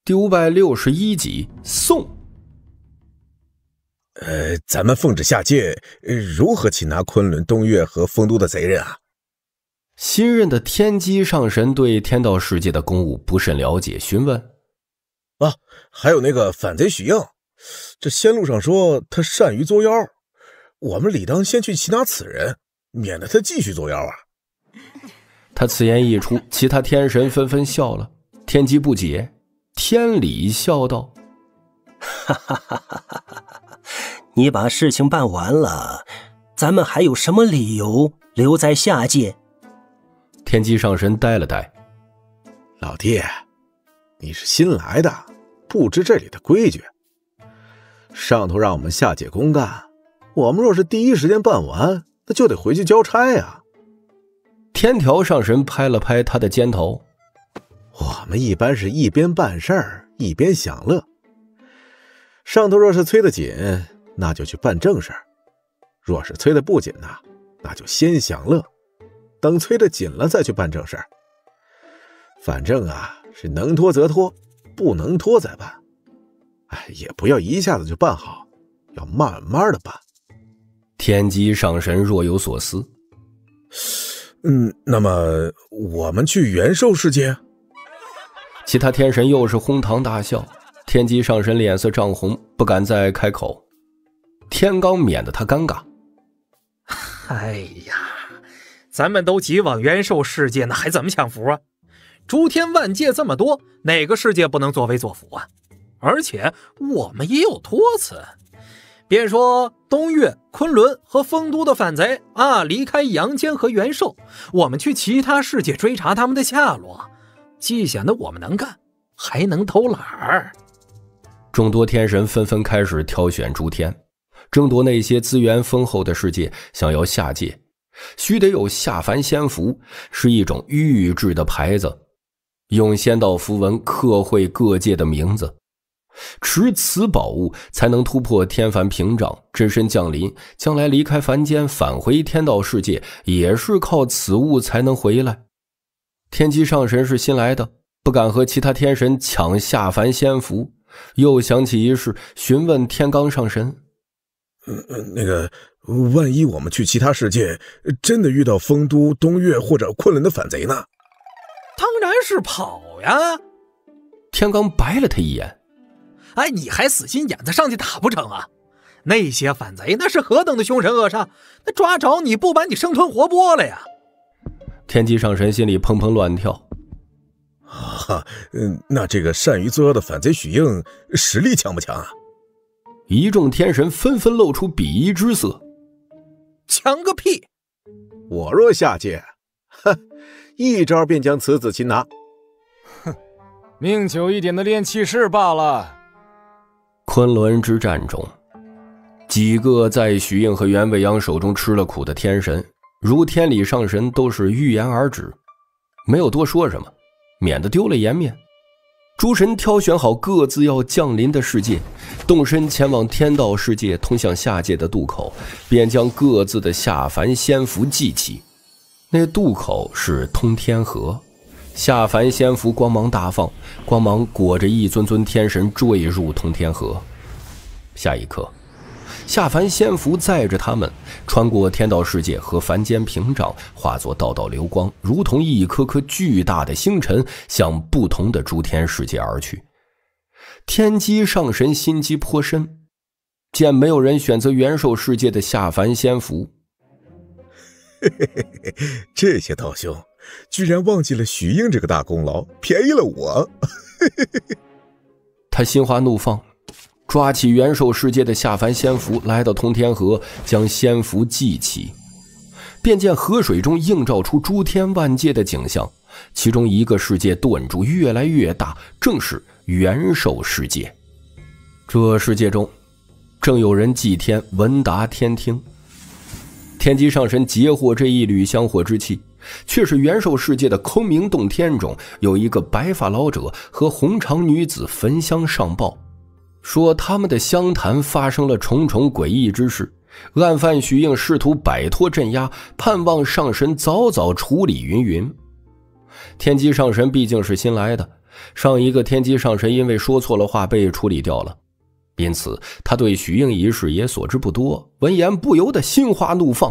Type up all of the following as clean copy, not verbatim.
第561集送。 咱们奉旨下界，如何擒拿昆仑、东岳和丰都的贼人啊？ 新任的天机上神对天道世界的公务不甚了解，询问。 还有那个反贼许应，这仙路上说他善于作妖，我们理当先去擒拿此人，免得他继续作妖啊。 他此言一出，其他天神纷纷笑了。天机不解，天理笑道： 你把事情办完了，咱们还有什么理由留在下界？ 天机上神呆了呆。 老弟，你是新来的，不知这里的规矩。上头让我们下界公干，我们若是第一时间办完，那就得回去交差啊。 天条上神拍了拍他的肩头。 我们一般是一边办事儿一边享乐，上头若是催得紧，那就去办正事儿；若是催得不紧呢，那就先享乐，等催得紧了再去办正事儿。反正啊，是能拖则拖，不能拖再办。也不要一下子就办好，要慢慢的办。 天机上神若有所思。 那么我们去元兽世界？ 其他天神又是哄堂大笑，天机上神脸色涨红，不敢再开口。天罡免得他尴尬。 哎呀，咱们都急往元兽世界，那还怎么享福啊？诸天万界这么多，哪个世界不能作威作福啊？而且我们也有托词，别说东岳、昆仑和丰都的反贼啊，离开阳间和元兽，我们去其他世界追查他们的下落，既显得我们能干，还能偷懒儿。 众多天神纷纷开始挑选诸天，争夺那些资源丰厚的世界，想要下界，须得有下凡仙符，是一种玉制的牌子，用仙道符文刻绘各界的名字。持此宝物才能突破天凡屏障，真身降临，将来离开凡间返回天道世界，也是靠此物才能回来。天机上神是新来的，不敢和其他天神抢下凡仙符，又想起一事，询问天罡上神。 那个，万一我们去其他世界，真的遇到丰都、东岳或者昆仑的反贼呢？ 当然是跑呀！ 天罡白了他一眼。 你还死心眼子上去打不成啊？那些反贼那是何等的凶神恶煞，那抓着你不把你生吞活剥了呀！ 天机上神心里砰砰乱跳。 那这个善于作妖的反贼许应实力强不强啊？ 一众天神纷纷露出鄙夷之色。 强个屁！ 我若下界，一招便将此子擒拿。 命久一点的炼气士罢了。 昆仑之战中，几个在许应和袁未央手中吃了苦的天神，如天理上神都是欲言而止，没有多说什么，免得丢了颜面。诸神挑选好各自要降临的世界，动身前往天道世界通向下界的渡口，便将各自的下凡仙符祭起。那渡口是通天河，下凡仙符光芒大放，光芒裹着一尊尊天神坠入通天河。下一刻，下凡仙符载着他们穿过天道世界和凡间屏障，化作道道流光，如同一颗颗巨大的星辰，向不同的诸天世界而去。天机上神心机颇深，见没有人选择元兽世界的下凡仙符。 这些道兄居然忘记了许应这个大功劳，便宜了我。 他心花怒放，抓起元兽世界的下凡仙符，来到通天河，将仙符祭起，便见河水中映照出诸天万界的景象，其中一个世界顿住越来越大，正是元兽世界。这世界中正有人祭天，闻达天听。天机上神截获这一缕香火之气，却是元兽世界的空明洞天中有一个白发老者和红裳女子焚香上报，说他们的香坛发生了重重诡异之事，案犯许应试图摆脱镇压，盼望上神早早处理云云。天机上神毕竟是新来的， 上一个天机上神因为说错了话被处理掉了，因此他对许应一事也所知不多，闻言不由得心花怒放。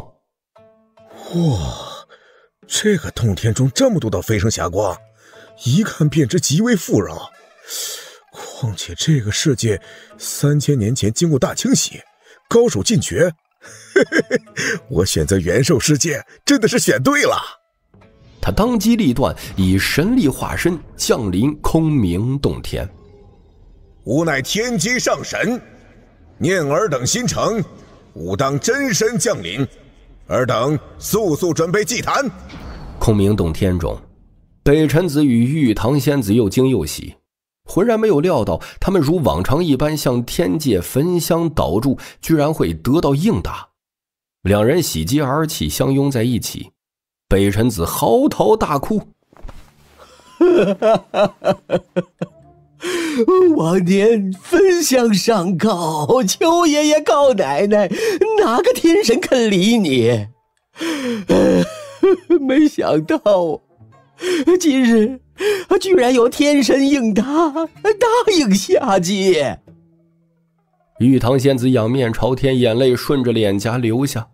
哇，这个洞天中这么多的飞升霞光，一看便知极为富饶。况且这个世界3000年前经过大清洗，高手尽绝，我选择元兽世界真的是选对了。 他当机立断，以神力化身降临空明洞天。 吾乃天机上神，念尔等心诚，吾当真身降临，尔等速速准备祭坛。 空明洞天中，北辰子与玉堂仙子又惊又喜，浑然没有料到他们如往常一般向天界焚香祷祝，居然会得到应答。两人喜极而泣，相拥在一起。北辰子嚎啕大哭。 往年焚香上告，求爷爷告奶奶，哪个天神肯理你？没想到今日居然有天神应答，答应下界。 玉堂仙子仰面朝天，眼泪顺着脸颊流下。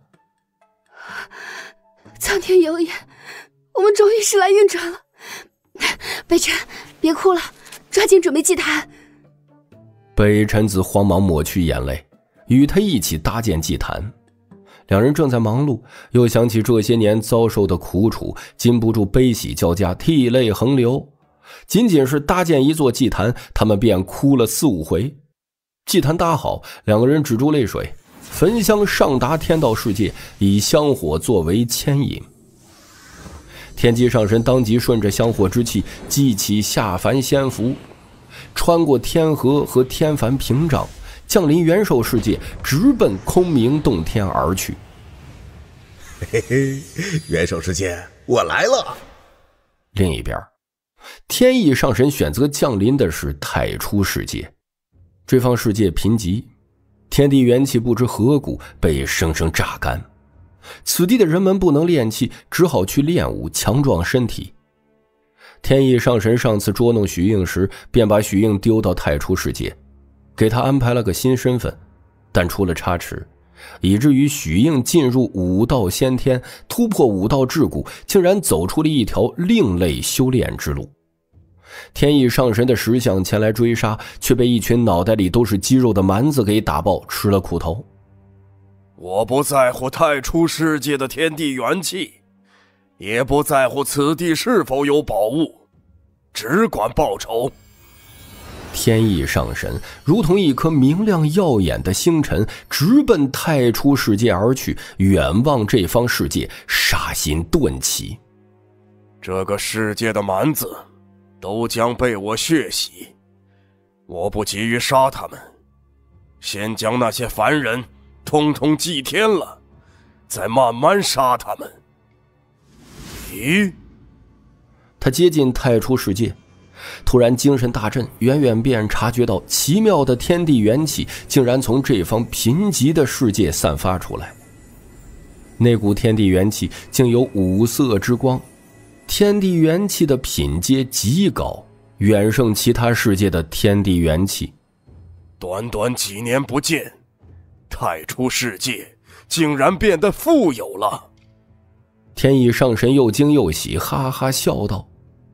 苍天有眼，我们终于时来运转了。北辰，别哭了，抓紧准备祭坛。 北辰子慌忙抹去眼泪，与他一起搭建祭坛。两人正在忙碌，又想起这些年遭受的苦楚，禁不住悲喜交加，涕泪横流。仅仅是搭建一座祭坛，他们便哭了4、5回。祭坛搭好，两个人止住泪水，焚香上达天道世界，以香火作为牵引。天机上神当即顺着香火之气激起下凡仙符，穿过天河和天凡屏障，降临元兽世界，直奔空明洞天而去。 嘿嘿，元兽世界，我来了。 另一边，天意上神选择降临的是太初世界。这方世界贫瘠，天地元气不知何故被生生榨干。此地的人们不能练气，只好去练武强壮身体。天意上神上次捉弄许应时，便把许应丢到太初世界，给他安排了个新身份，但出了差池，以至于许应进入武道先天，突破武道桎梏，竟然走出了一条另类修炼之路。天意上神的石像前来追杀，却被一群脑袋里都是肌肉的蛮子给打爆，吃了苦头。 我不在乎太初世界的天地元气，也不在乎此地是否有宝物，只管报仇。 天意上神如同一颗明亮耀眼的星辰，直奔太初世界而去，远望这方世界，杀心顿起。 这个世界的蛮子都将被我血洗，我不急于杀他们，先将那些凡人通通祭天了，再慢慢杀他们。咦？ 他接近太初世界，突然精神大振，远远便察觉到奇妙的天地元气竟然从这方贫瘠的世界散发出来。那股天地元气竟有5色之光，天地元气的品阶极高，远胜其他世界的天地元气。 短短几年不见，太初世界竟然变得富有了。 天意上神又惊又喜，哈哈笑道：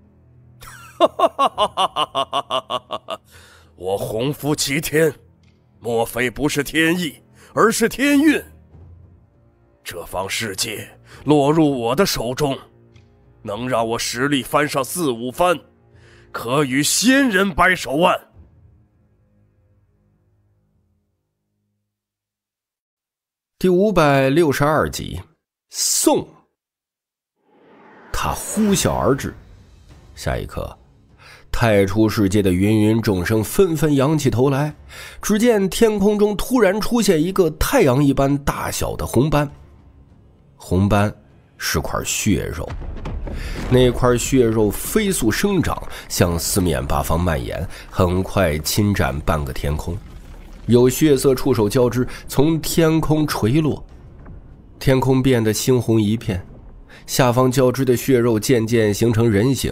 我洪福齐天，莫非不是天意，而是天运。这方世界落入我的手中，能让我实力翻上4、5番，可与仙人掰手腕。 第562集，送。他呼啸而至，下一刻，太初世界的芸芸众生纷纷仰起头来，只见天空中突然出现一个太阳一般大小的红斑，红斑是块血肉，那块血肉飞速生长，向四面八方蔓延，很快侵占半个天空，有血色触手交织，从天空垂落，天空变得猩红一片，下方交织的血肉渐渐形成人形，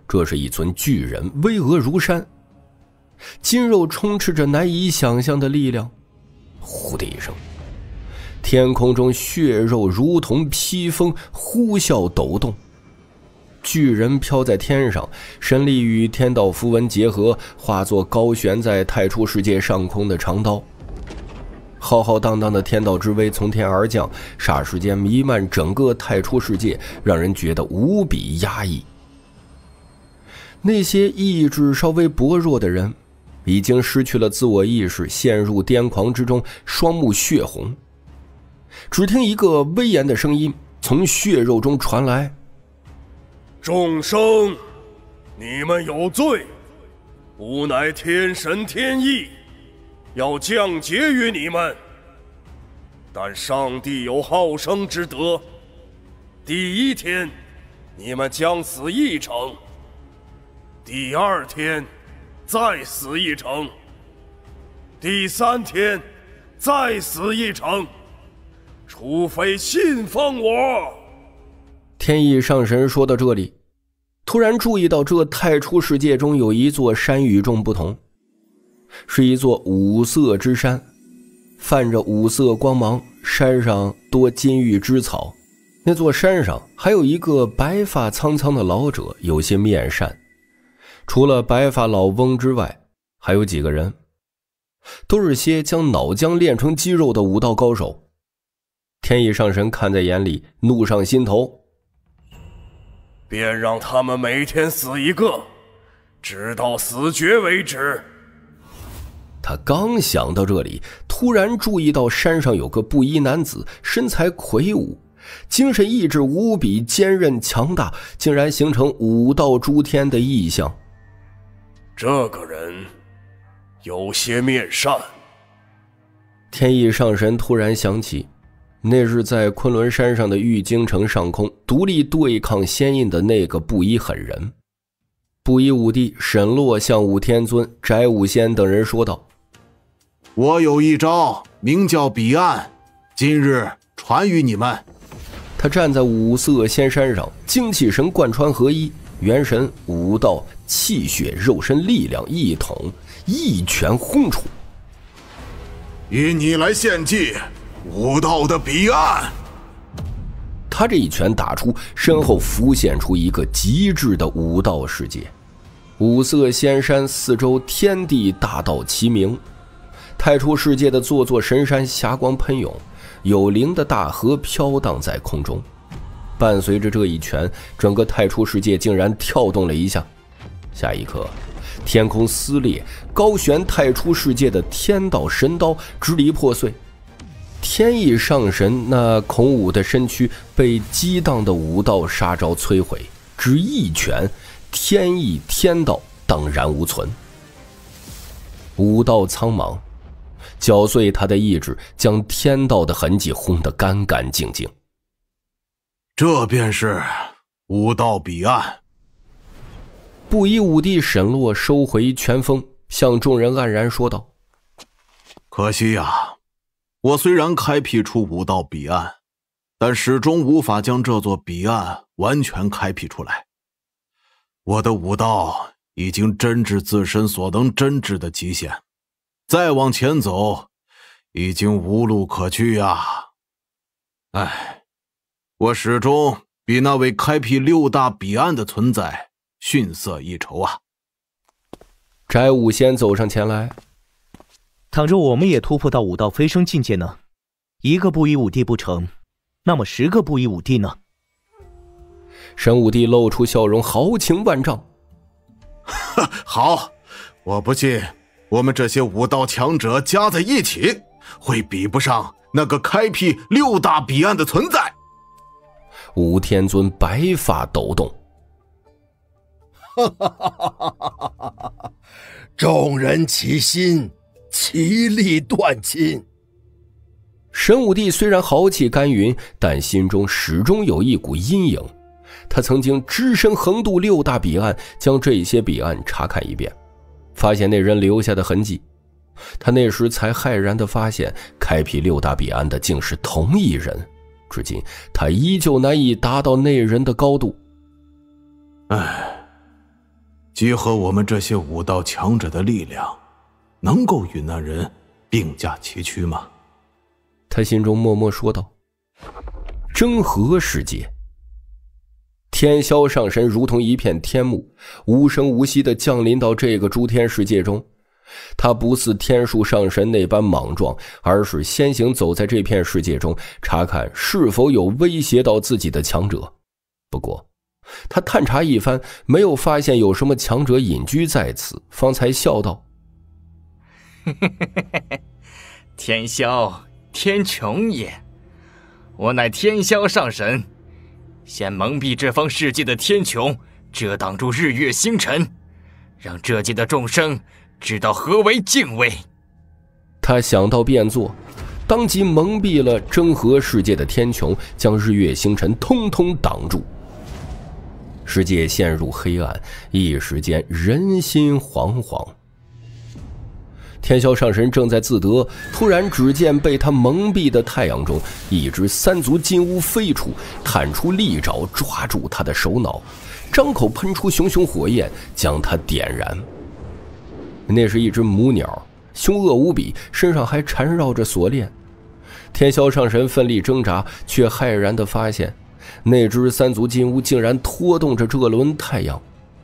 这是一尊巨人，巍峨如山，筋肉充斥着难以想象的力量。呼的一声，天空中血肉如同披风，呼啸抖动。巨人飘在天上，神力与天道符文结合，化作高悬在太初世界上空的长刀。浩浩荡荡的天道之威从天而降，霎时间弥漫整个太初世界，让人觉得无比压抑。那些意志稍微薄弱的人已经失去了自我意识，陷入癫狂之中，双目血红。只听一个威严的声音从血肉中传来： 众生，你们有罪，吾乃天神天意，要降劫于你们。但上帝有好生之德，第一天你们将死1城，第2天再死1城，第3天再死1城，除非信奉我。 天意上神说到这里，突然注意到这太初世界中有一座山与众不同，是一座五色之山，泛着五色光芒，山上多金玉之草。那座山上还有一个白发苍苍的老者，有些面善。除了白发老翁之外，还有几个人，都是些将脑浆炼成肌肉的武道高手。天意上神看在眼里，怒上心头， 便让他们每天死1个，直到死绝为止。 他刚想到这里，突然注意到山上有个布衣男子，身材魁梧，精神意志无比坚韧强大，竟然形成武道诸天的意象。 这个人有些面善。 天意上神突然想起，那日在昆仑山上的玉京城上空独立对抗仙印的那个布衣狠人。布衣武帝沈洛向武天尊、翟武仙等人说道： 我有一招，名叫彼岸，今日传于你们。 他站在五色仙山上，精气神贯穿合一，元神、武道、气血、肉身力量一统，一拳轰出。 以你来献祭武道的彼岸。 他这一拳打出，身后浮现出一个极致的武道世界。五色仙山四周天地大道齐鸣，太初世界的座座神山霞光喷涌，有灵的大河飘荡在空中。伴随着这一拳，整个太初世界竟然跳动了一下。下一刻，天空撕裂，高悬太初世界的天道神刀支离破碎。天意上神那孔武的身躯被激荡的武道杀招摧毁，只一拳，天意天道荡然无存。武道苍茫，搅碎他的意志，将天道的痕迹轰得干干净净。 这便是武道彼岸。 布衣武帝沈洛收回拳锋，向众人黯然说道： 可惜呀，我虽然开辟出武道彼岸，但始终无法将这座彼岸完全开辟出来。我的武道已经真至自身所能真至的极限，再往前走已经无路可去呀。唉，我始终比那位开辟6大彼岸的存在逊色一筹啊。 翟武仙走上前来： 倘若我们也突破到武道飞升境界呢？一个布衣武帝不成，那么10个布衣武帝呢？ 神武帝露出笑容，豪情万丈。 好，我不信我们这些武道强者加在一起，会比不上那个开辟6大彼岸的存在。 武天尊白发抖动。 众人齐心，其利断金。 神武帝虽然豪气干云，但心中始终有一股阴影。他曾经只身横渡6大彼岸，将这些彼岸查看一遍，发现那人留下的痕迹。他那时才骇然地发现，开辟6大彼岸的竟是同一人。至今他依旧难以达到那人的高度。 唉， 集合我们这些武道强者的力量，能够与那人并驾齐驱吗？ 他心中默默说道。征河世界，天霄上神如同一片天幕，无声无息地降临到这个诸天世界中。他不似天树上神那般莽撞，而是先行走在这片世界中，查看是否有威胁到自己的强者。不过他探查一番，没有发现有什么强者隐居在此，方才笑道： 天霄，天穹也，我乃天霄上神，先蒙蔽这方世界的天穹，遮挡住日月星辰，让这界的众生知道何为敬畏。 他想到便做，当即蒙蔽了征河世界的天穹，将日月星辰通通挡住。世界陷入黑暗，一时间人心惶惶。天霄上神正在自得，突然只见被他蒙蔽的太阳中，一只三足金乌飞出，探出利爪抓住他的手脑，张口喷出熊熊火焰，将他点燃。那是一只母鸟，凶恶无比，身上还缠绕着锁链。天霄上神奋力挣扎，却骇然地发现那只三足金乌竟然拖动着这轮太阳。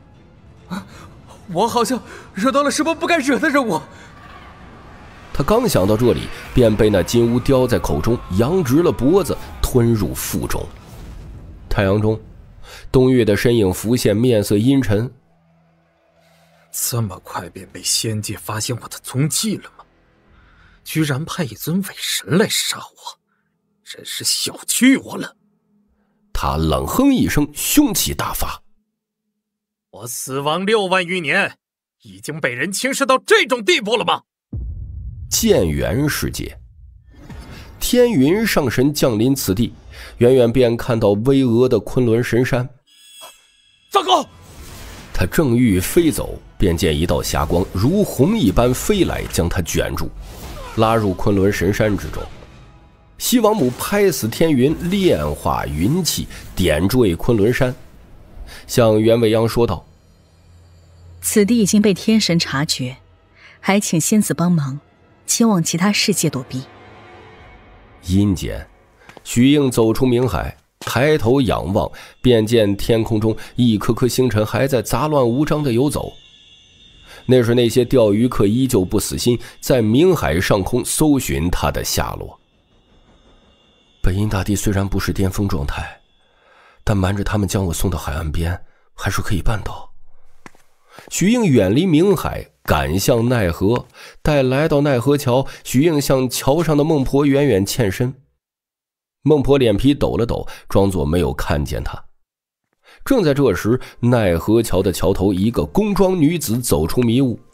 我好像惹到了什么不该惹的人物。 他刚想到这里，便被那金乌叼在口中，扬直了脖子，吞入腹中。太阳中，东岳的身影浮现，面色阴沉。 这么快便被仙界发现我的踪迹了吗？居然派一尊伪神来杀我，真是小觑我了。 他冷哼一声，凶气大发。 我死亡6万余年，已经被人轻视到这种地步了吗？ 剑元世界，天云上神降临此地，远远便看到巍峨的昆仑神山。 糟糕！ 他正欲飞走，便见一道霞光如虹一般飞来，将他卷住，拉入昆仑神山之中。西王母拍死天云，炼化云气，点缀昆仑山，向袁未央说道： 此地已经被天神察觉，还请仙子帮忙前往其他世界躲避。 阴间，许应走出冥海，抬头仰望，便见天空中一颗颗星辰还在杂乱无章地游走。那是那些钓鱼客依旧不死心，在冥海上空搜寻他的下落。本阴大帝虽然不是巅峰状态，但瞒着他们将我送到海岸边，还是可以办到。许应远离冥海，赶向奈何。待来到奈何桥，许应向桥上的孟婆远远欠身。孟婆脸皮抖了抖，装作没有看见他。正在这时，奈何桥的桥头，一个宫装女子走出迷雾。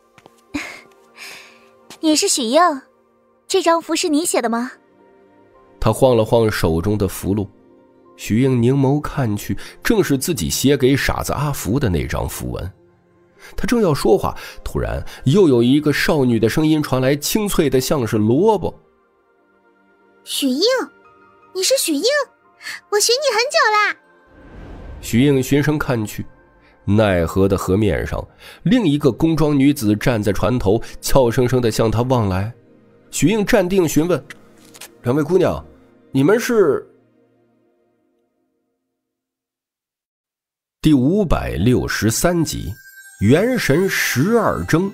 你是许应，这张符是你写的吗？ 他晃了晃手中的符箓，许应凝眸看去，正是自己写给傻子阿福的那张符文。他正要说话，突然又有一个少女的声音传来，清脆的像是萝卜。 许应，你是许应，我寻你很久啦。 许应循声看去，奈何的河面上，另一个宫装女子站在船头，悄声声地向他望来。许应站定询问：两位姑娘，你们是？第563集，元神12征。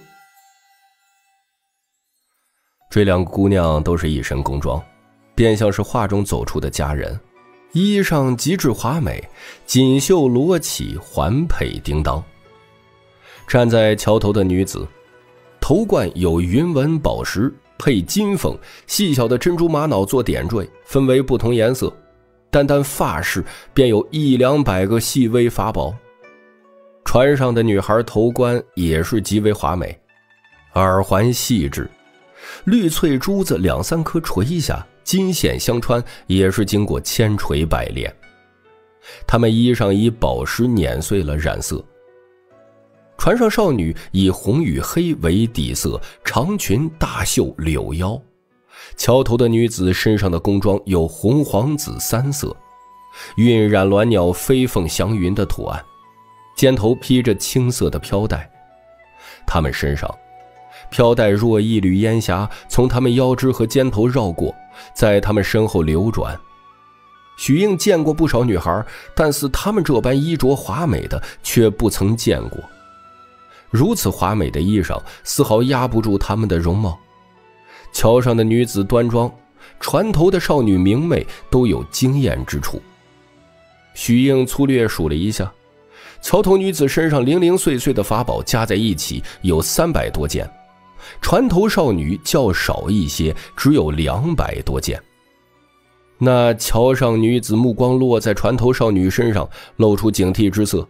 这两个姑娘都是一身宫装，便像是画中走出的佳人，衣裳极致华美，锦绣罗绮，环佩叮当。站在桥头的女子，头冠有云纹宝石，配金凤，细小的珍珠玛瑙做点缀，分为不同颜色，单单发饰便有100-200个细微法宝。船上的女孩头冠也是极为华美，耳环细致，绿翠珠子2-3颗垂下，金线相穿，也是经过千锤百炼。她们衣上以宝石碾碎了染色。船上少女以红与黑为底色，长裙大袖柳腰。桥头的女子身上的宫装有红黄紫3色，晕染鸾鸟飞凤祥云的图案。 肩头披着青色的飘带。他们身上飘带若一缕烟霞从他们腰肢和肩头绕过，在他们身后流转。许英见过不少女孩，但是她们这般衣着华美的却不曾见过。如此华美的衣裳丝毫压不住她们的容貌。桥上的女子端庄，船头的少女明媚，都有惊艳之处。许英粗略数了一下，桥头女子身上零零碎碎的法宝加在一起有300多件，船头少女较少一些，只有200多件。那桥上女子目光落在船头少女身上，露出警惕之色。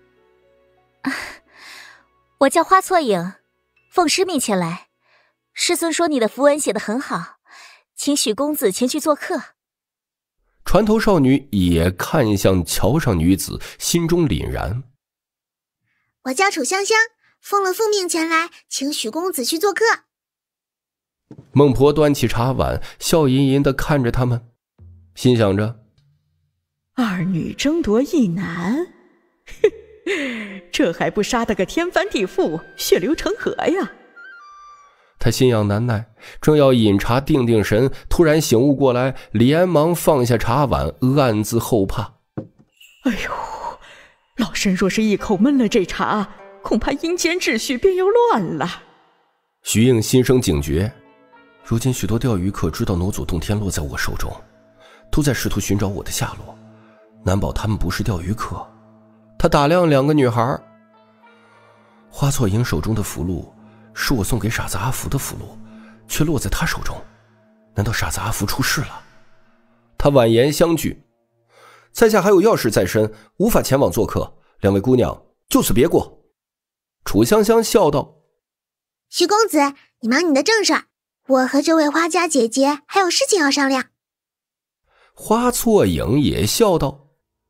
我叫花错影，奉师命前来。师尊说你的符文写得很好，请许公子前去做客。 船头少女也看向桥上女子，心中凛然。 我叫楚香香，奉了父命前来，请许公子去做客。 孟婆端起茶碗，笑吟吟地看着他们，心想着： 二女争夺一男，这还不杀得个天翻地覆，血流成河呀！ 他心痒难耐，正要饮茶定定神，突然醒悟过来，连忙放下茶碗，暗自后怕。 哎呦，老身若是一口闷了这茶，恐怕阴间秩序便要乱了。 徐应心生警觉，如今许多钓鱼客知道傩祖洞天落在我手中，都在试图寻找我的下落，难保他们不是钓鱼客。他打量2个女孩，花错影手中的符箓是我送给傻子阿福的符箓，却落在他手中，难道傻子阿福出事了？他婉言相拒，在下还有要事在身，无法前往做客，2位姑娘就此别过。楚香香笑道： 徐公子，你忙你的正事，我和这位花家姐姐还有事情要商量。 花错影也笑道：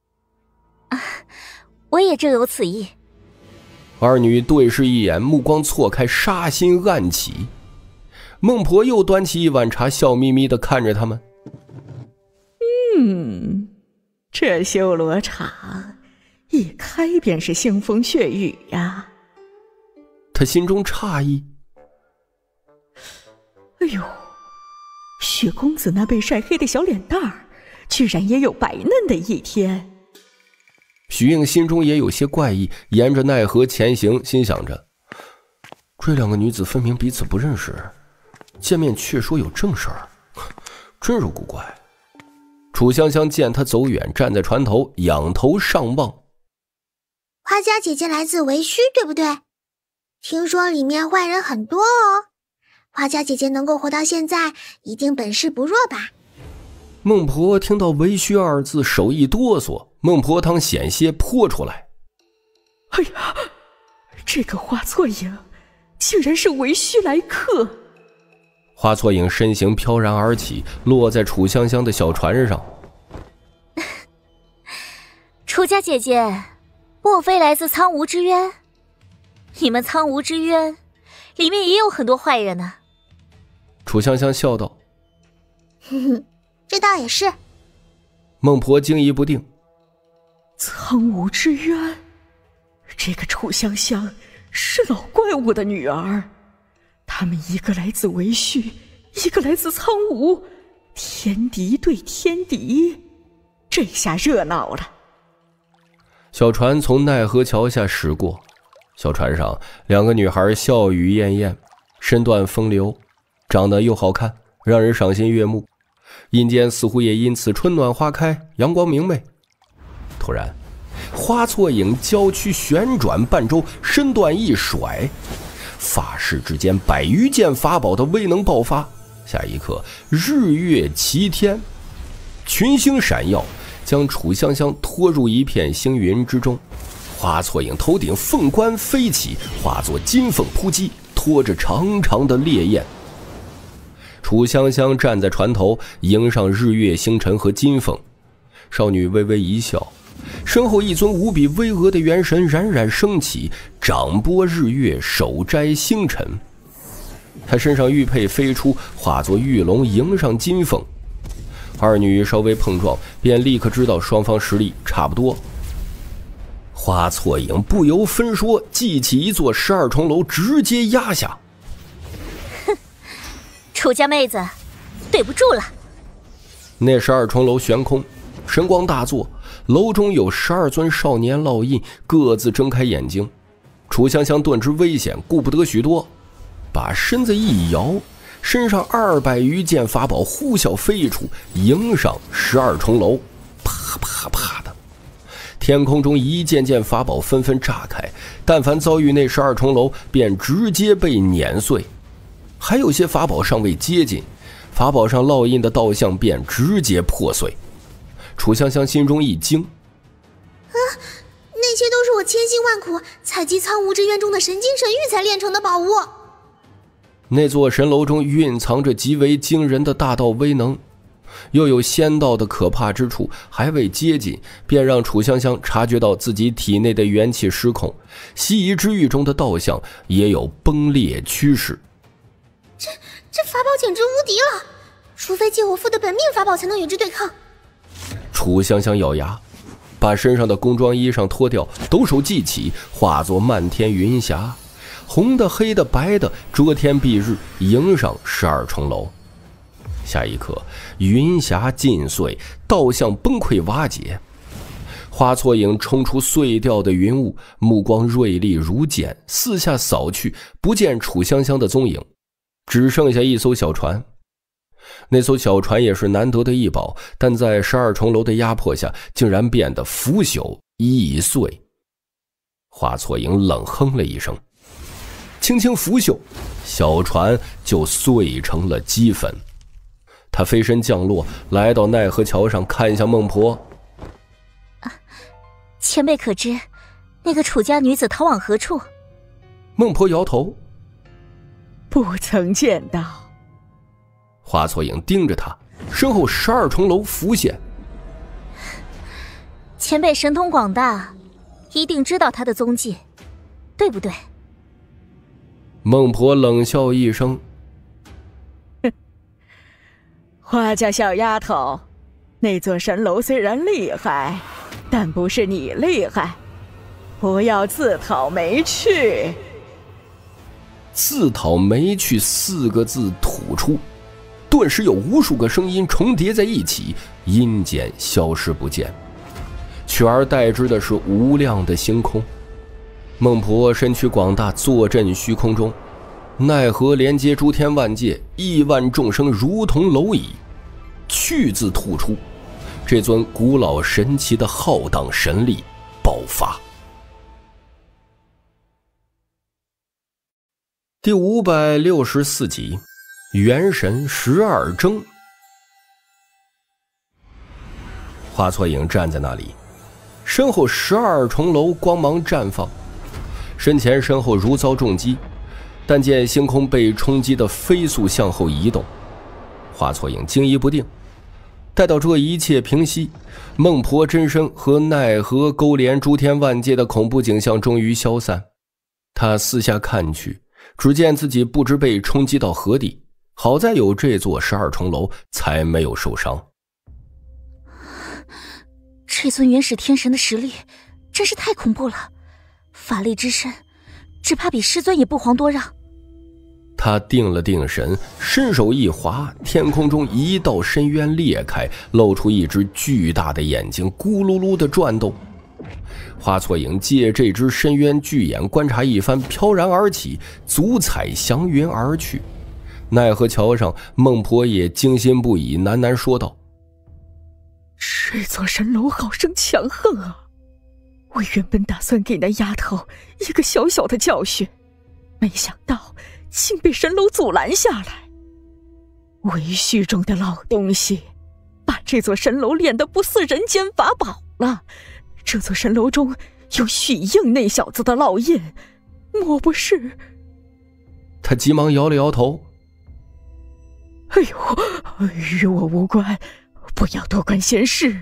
我也正有此意。 2女对视一眼，目光错开，杀心暗起。孟婆又端起一碗茶，笑眯眯地看着他们。 这修罗场一开便是腥风血雨呀。 他心中诧异， 哎呦，许公子那被晒黑的小脸蛋儿，居然也有白嫩的一天。 许应心中也有些怪异，沿着奈何前行，心想着这2个女子分明彼此不认识，见面却说有正事儿，真是古怪。楚香香见他走远，站在船头，仰头上望。 花家姐姐来自维虚，对不对？听说里面坏人很多哦。花家姐姐能够活到现在，一定本事不弱吧？ 孟婆听到维虚2字，手一哆嗦，孟婆汤险些泼出来。 哎呀，这个花错影竟然是维虚来客。 花错影身形飘然而起，落在楚香香的小船上。 楚家姐姐，莫非来自苍梧之渊？你们苍梧之渊里面也有很多坏人呢。 楚香香笑道： 这倒也是。 孟婆惊疑不定， 苍梧之渊，这个楚香香是老怪物的女儿，他们一个来自维虚，一个来自苍梧，天敌对天敌，这下热闹了。 小船从奈何桥下驶过，小船上2个女孩笑语艳艳，身段风流，长得又好看，让人赏心悦目。阴间似乎也因此春暖花开，阳光明媚。突然，花错影娇躯旋转半周，身段一甩，法式之间100余件法宝的威能爆发。下一刻，日月齐天，群星闪耀，将楚香香拖入一片星云之中。花错影头顶凤冠飞起，化作金凤扑击，拖着长长的烈焰。楚香香站在船头，迎上日月星辰和金凤。少女微微一笑，身后一尊无比巍峨的元神冉冉升起，掌拨日月，手摘星辰。她身上玉佩飞出，化作玉龙迎上金凤。2女稍微碰撞，便立刻知道双方实力差不多。 花错影不由分说，记起一座12重楼，直接压下。 哼，楚家妹子，对不住了。 那12重楼悬空，神光大作，楼中有12尊少年烙印，各自睁开眼睛。楚香香顿知危险，顾不得许多，把身子一摇，身上200余件法宝呼啸飞出，迎上12重楼，啪啪啪的。天空中一件件法宝纷纷炸开，但凡遭遇那12重楼，便直接被碾碎。还有些法宝尚未接近，法宝上烙印的道像便直接破碎。楚香香心中一惊， 那些都是我千辛万苦采集苍梧之渊中的神金神玉才炼成的宝物。 那座神楼中蕴藏着极为惊人的大道威能，又有仙道的可怕之处，还未接近，便让楚香香察觉到自己体内的元气失控，西夷之域中的道像也有崩裂趋势。 这法宝简直无敌了，除非借我父的本命法宝才能与之对抗。 楚香香咬牙，把身上的工装衣裳脱掉，抖手记起，化作漫天云霞，红的、黑的、白的，遮天蔽日，迎上12重楼。下一刻，云霞尽碎，道像崩溃瓦解。花错影冲出碎掉的云雾，目光锐利如剑，四下扫去，不见楚香香的踪影，只剩下一艘小船。那艘小船也是难得的一宝，但在12重楼的压迫下，竟然变得腐朽易碎。花错影冷哼了一声，轻轻拂袖，小船就碎成了齑粉。他飞身降落，来到奈何桥上，看向孟婆。 前辈可知那个楚家女子逃往何处？ 孟婆摇头， 不曾见到。 花错影盯着他，身后12重楼浮现。 前辈神通广大，一定知道他的踪迹，对不对？ 孟婆冷笑一声， 花家小丫头，那座神楼虽然厉害，但不是你厉害，不要自讨没趣。 自讨没趣4个字吐出，顿时有无数个声音重叠在一起，阴间消失不见，取而代之的是无量的星空。孟婆身躯广大，坐镇虚空中，奈何连接诸天万界，亿万众生如同蝼蚁。去字吐出，这尊古老神奇的浩荡神力爆发。第564集，元神12征。花错影站在那里，身后12重楼光芒绽放，身前身后如遭重击，但见星空被冲击的飞速向后移动。花错影惊疑不定，待到这一切平息，孟婆真身和奈何勾连诸天万界的恐怖景象终于消散。他四下看去，只见自己不知被冲击到何地，好在有这座12重楼，才没有受伤。 这尊原始天神的实力真是太恐怖了，法力之深，只怕比师尊也不遑多让。 他定了定神，伸手一划，天空中一道深渊裂开，露出一只巨大的眼睛，咕噜噜地转动。花错影借这只深渊巨眼观察一番，飘然而起，足彩祥云而去。奈何桥上，孟婆也惊心不已，喃喃说道： 这座神楼好生强横啊！我原本打算给那丫头一个小小的教训，没想到竟被神楼阻拦下来。为虚中的老东西，把这座神楼练得不似人间法宝了。这座神楼中有许应那小子的烙印，莫不是…… 他急忙摇了摇头： 哎呦，与我无关，不要多管闲事。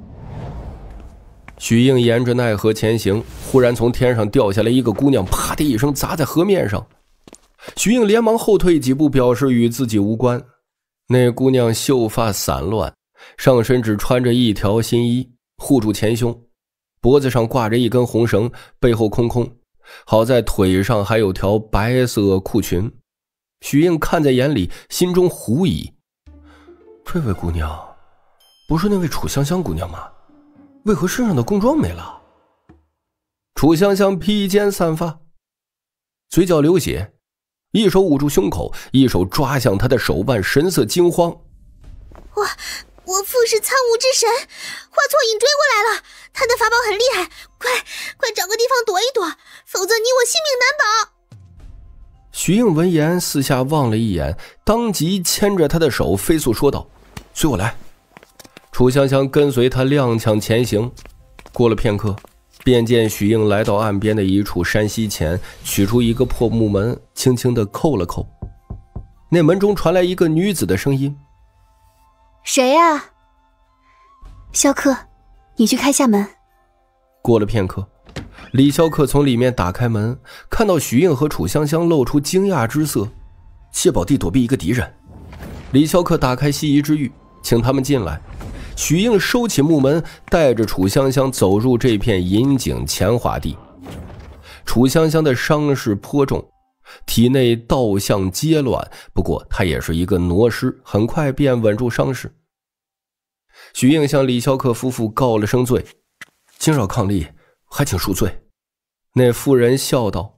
许应沿着奈何前行，忽然从天上掉下来一个姑娘，啪的一声砸在河面上。许应连忙后退几步，表示与自己无关。那姑娘秀发散乱，上身只穿着一条新衣，护住前胸， 脖子上挂着一根红绳，背后空空，好在腿上还有条白色裤裙。许英看在眼里，心中狐疑，这位姑娘不是那位楚香香姑娘吗？为何身上的宫装没了？楚香香披肩散发，嘴角流血，一手捂住胸口，一手抓向他的手腕，神色惊慌。 我父是苍梧之神，华错影追过来了，他的法宝很厉害，快找个地方躲一躲，否则你我性命难保。 徐应闻言四下望了一眼，当即牵着他的手飞速说道：随我来。楚香香跟随他踉跄前行，过了片刻，便见许应来到岸边的一处山溪前，取出一个破木门，轻轻地扣了扣。那门中传来一个女子的声音： 谁呀？萧克，你去开下门。 过了片刻，李萧克从里面打开门，看到许应和楚香香，露出惊讶之色。谢宝地躲避一个敌人。李萧克打开西夷之狱，请他们进来。许应收起木门，带着楚香香走入这片银井乾化地。楚香香的伤势颇重，体内道相皆乱，不过她也是一个挪尸，很快便稳住伤势。许应向李萧克夫妇告了声罪，惊扰伉俪，还请恕罪。那妇人笑道：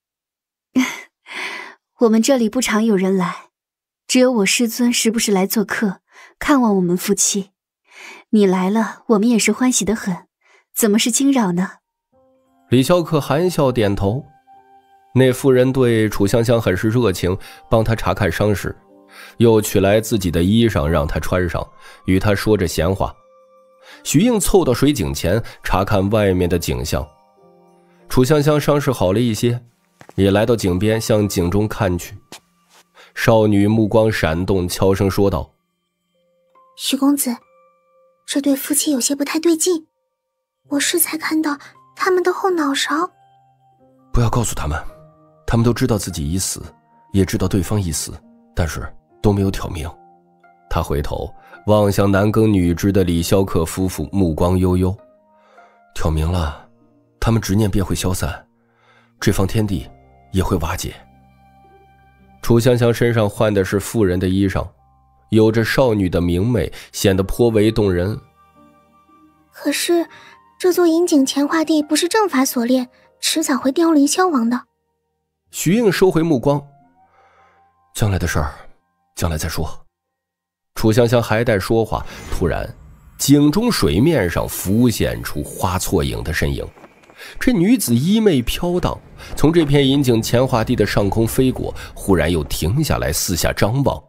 我们这里不常有人来，只有我师尊时不时来做客，看望我们夫妻。你来了，我们也是欢喜得很，怎么是惊扰呢？ 李萧克含笑点头。那妇人对楚香香很是热情，帮她查看伤势，又取来自己的衣裳让她穿上，与她说着闲话。许应凑到水井前查看外面的景象。楚香香伤势好了一些，也来到井边向井中看去。少女目光闪动，悄声说道： 许公子，这对夫妻有些不太对劲，我适才看到他们的后脑勺。 不要告诉他们，他们都知道自己已死，也知道对方已死，但是都没有挑明。他回头望向男耕女织的李萧克夫妇，目光悠悠。挑明了，他们执念便会消散，这方天地也会瓦解。楚香香身上换的是妇人的衣裳，有着少女的明媚，显得颇为动人。 可是这座银井乾化地不是正法所炼，迟早会凋零消亡的。 徐应收回目光，将来的事儿将来再说。楚香香还待说话，突然井中水面上浮现出花错影的身影。这女子衣袂飘荡，从这片银井乾化地的上空飞过，忽然又停下来，四下张望。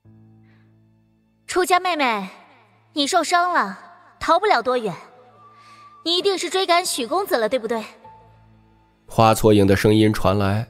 楚家妹妹，你受伤了，逃不了多远，你一定是追赶许公子了，对不对？ 花错影的声音传来：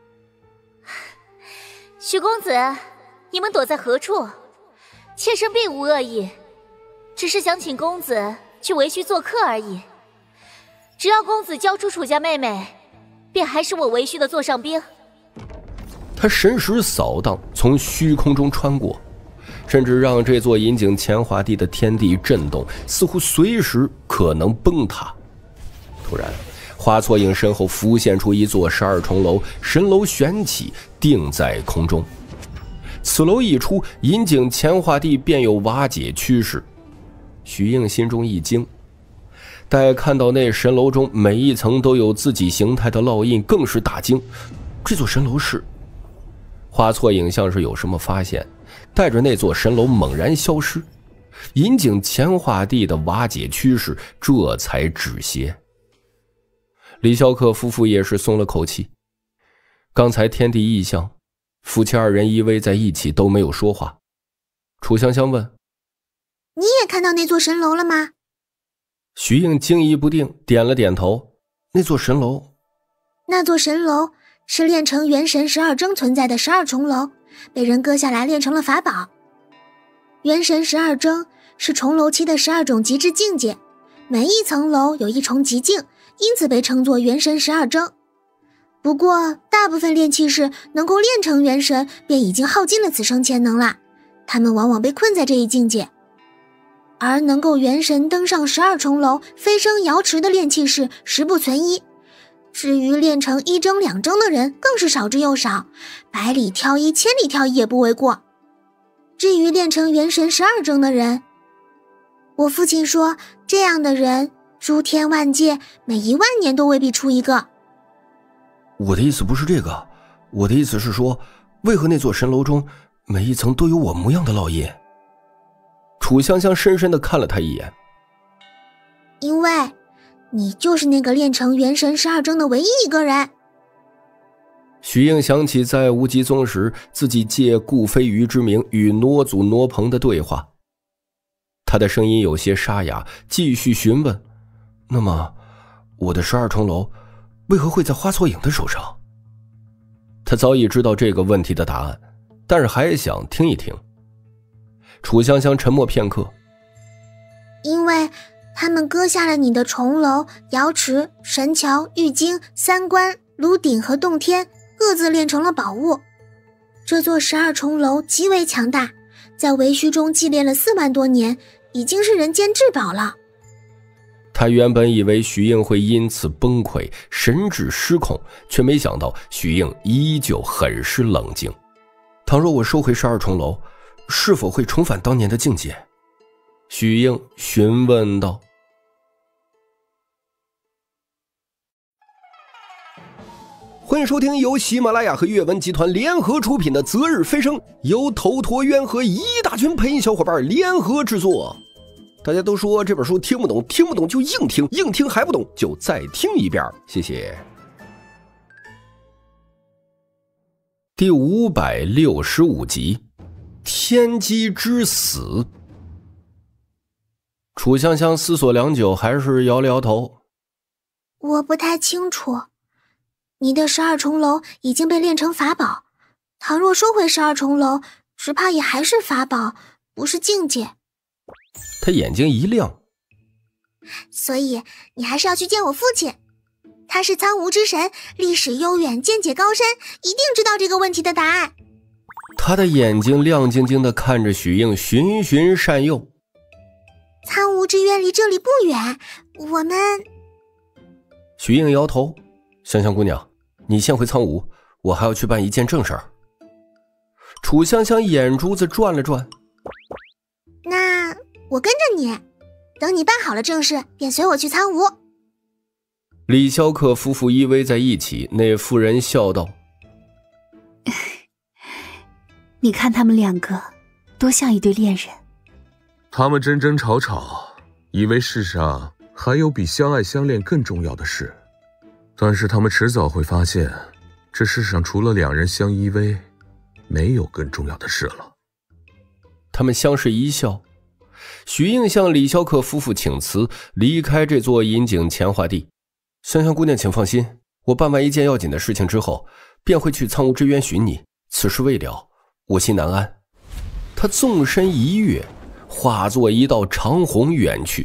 许公子，你们躲在何处？妾身并无恶意，只是想请公子去为婿做客而已。只要公子交出楚家妹妹，便还是我为婿的座上宾。 他神识扫荡，从虚空中穿过，甚至让这座银井乾化地的天地震动，似乎随时可能崩塌。突然，花错影身后浮现出一座12重楼，神楼旋起，定在空中。此楼一出，银井乾化地便有瓦解趋势。许应心中一惊，待看到那神楼中每一层都有自己形态的烙印，更是大惊。这座神楼是……花错影像是有什么发现，带着那座神楼猛然消失，银井乾化地的瓦解趋势这才止歇。李萧克夫妇也是松了口气。刚才天地异象，夫妻二人依偎在一起都没有说话。楚香香问： 你也看到那座神楼了吗？ 徐应惊疑不定，点了点头。那座神楼是炼成元神12征存在的12重楼，被人割下来炼成了法宝。元神12征是重楼期的12种极致境界，每一层楼有一重极境，因此被称作元神12征。不过大部分炼气士能够炼成元神，便已经耗尽了此生潜能了，他们往往被困在这一境界。 而能够元神登上12重楼飞升瑶池的炼器士十不存一。至于练成1蒸2蒸的人更是少之又少，百里挑一千里挑一也不为过。至于练成元神12蒸的人，我父亲说这样的人诸天万界每1万年都未必出一个。 我的意思不是这个，我的意思是说，为何那座神楼中每一层都有我模样的烙印？楚香香深深地看了他一眼。 因为你就是那个练成元神12蒸的唯一一个人。 许应想起在无极宗时自己借顾飞鱼之名与傩祖傩鹏的对话，他的声音有些沙哑，继续询问：那么我的12重楼为何会在花错影的手上？他早已知道这个问题的答案，但是还想听一听。楚香香沉默片刻。 因为他们割下了你的重楼、瑶池、神桥、玉京、三关、炉鼎和洞天，各自炼成了宝物。这座12重楼极为强大，在为虚中祭炼了4万多年，已经是人间至宝了。 他原本以为许应会因此崩溃，神智失控，却没想到许应依旧很是冷静。倘若我收回12重楼，是否会重返当年的境界？许应询问道。欢迎收听由喜马拉雅和阅文集团联合出品的《择日飞升》，由头陀渊和一大群配音小伙伴联合制作。大家都说这本书听不懂，听不懂就硬听，硬听还不懂就再听一遍，谢谢。第565集，天机之死。楚香香思索良久，还是摇了摇头。 我不太清楚，你的12重楼已经被炼成法宝，倘若收回12重楼，只怕也还是法宝，不是境界。 他眼睛一亮。 所以你还是要去见我父亲，他是苍梧之神，历史悠远，见解高深，一定知道这个问题的答案。 他的眼睛亮晶晶地看着许应，循循善诱。 苍梧之渊离这里不远，我们…… 许应摇头。香香姑娘，你先回苍梧，我还要去办一件正事儿。楚香香眼珠子转了转。 那我跟着你，等你办好了正事，便随我去苍梧。 李萧克夫妇依偎在一起，那妇人笑道： 你看他们2个多像一对恋人。 他们争争吵吵，以为世上还有比相爱相恋更重要的事，但是他们迟早会发现，这世上除了2人相依偎，没有更重要的事了。 他们相视一笑。许应向李萧克夫妇请辞，离开这座引景前化地。香香姑娘请放心，我办完一件要紧的事情之后，便会去苍梧之渊寻你，此事未了，我心难安。他纵身一跃，化作一道长虹远去。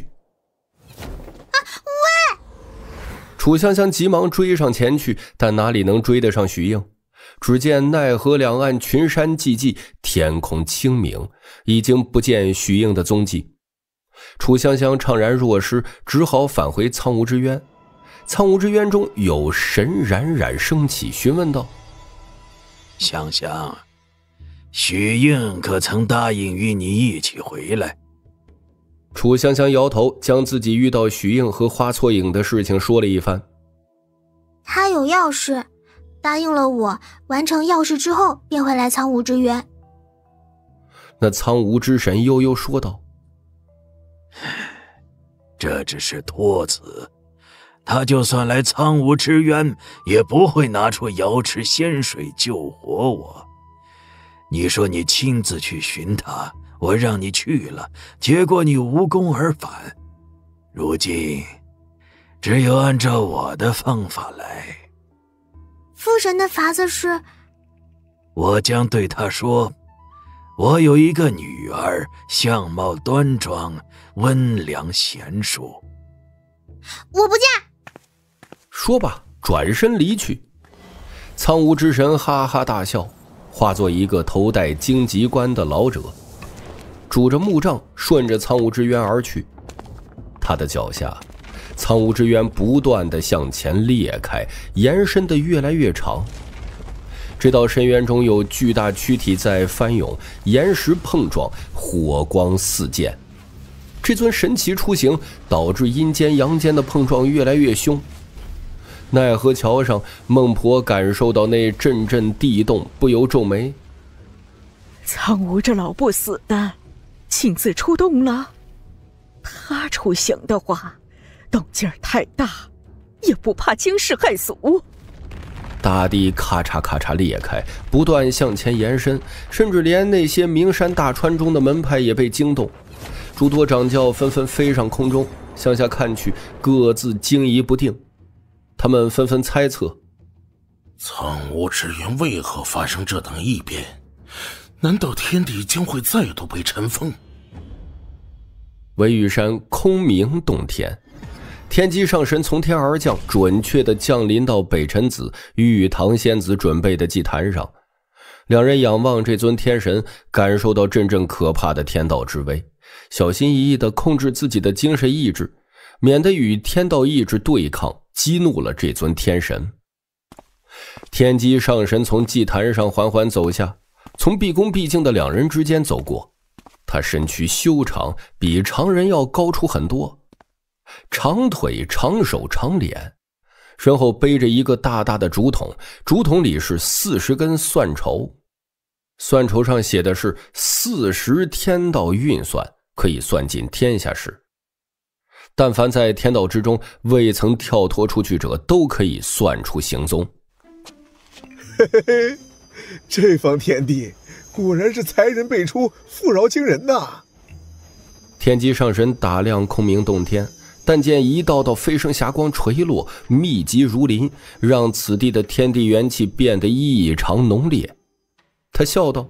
喂！ 楚香香急忙追上前去，但哪里能追得上许应？只见奈河两岸群山寂寂，天空清明，已经不见许应的踪迹。楚香香怅然若失，只好返回苍梧之渊。苍梧之渊中有神冉冉升起，询问道： 香香，许应可曾答应与你一起回来？ 楚香香摇头，将自己遇到许应和花错影的事情说了一番。 他有要事，答应了我，完成要事之后便会来苍梧之渊。 那苍梧之神悠悠说道： 这只是托词，他就算来苍梧之渊，也不会拿出瑶池仙水救活我。你说你亲自去寻他，我让你去了，结果你无功而返。如今只有按照我的方法来。 父神的法子是？ 我将对他说，我有一个女儿，相貌端庄，温良贤淑。 我不嫁。 说罢转身离去。苍梧之神哈哈大笑，化作一个头戴荆棘冠的老者。 拄着木杖顺着苍梧之渊而去。他的脚下，苍梧之渊不断地向前裂开，延伸得越来越长。这道深渊中有巨大躯体在翻涌，岩石碰撞，火光四溅。这尊神奇出行导致阴间阳间的碰撞越来越凶。奈何桥上，孟婆感受到那阵阵地动，不由皱眉。 苍梧这老不死的亲自出动了，他出行的话，动静太大，也不怕惊世骇俗。 大地咔嚓咔嚓裂开，不断向前延伸，甚至连那些名山大川中的门派也被惊动。诸多掌教纷纷飞上空中，向下看去，各自惊疑不定。他们纷纷猜测： 苍梧之渊为何发生这等异变？难道天地将会再度被尘封？ 维玉山空明洞天，天机上神从天而降，准确地降临到北辰子、玉堂仙子准备的祭坛上。两人仰望这尊天神，感受到阵阵可怕的天道之威，小心翼翼地控制自己的精神意志，免得与天道意志对抗，激怒了这尊天神。天机上神从祭坛上缓缓走下，从毕恭毕敬的两人之间走过。他身躯修长，比常人要高出很多，长腿、长手、长脸，身后背着一个大大的竹筒，竹筒里是40根蒜筹，蒜筹上写的是40天道运算，可以算尽天下事。但凡在天道之中未曾跳脱出去者，都可以算出行踪。 嘿嘿嘿，这方天地果然是才人辈出，富饶惊人呐！ 天机上神打量空明洞天，但见一道道飞升霞光垂落，密集如林，让此地的天地元气变得异常浓烈。他笑道：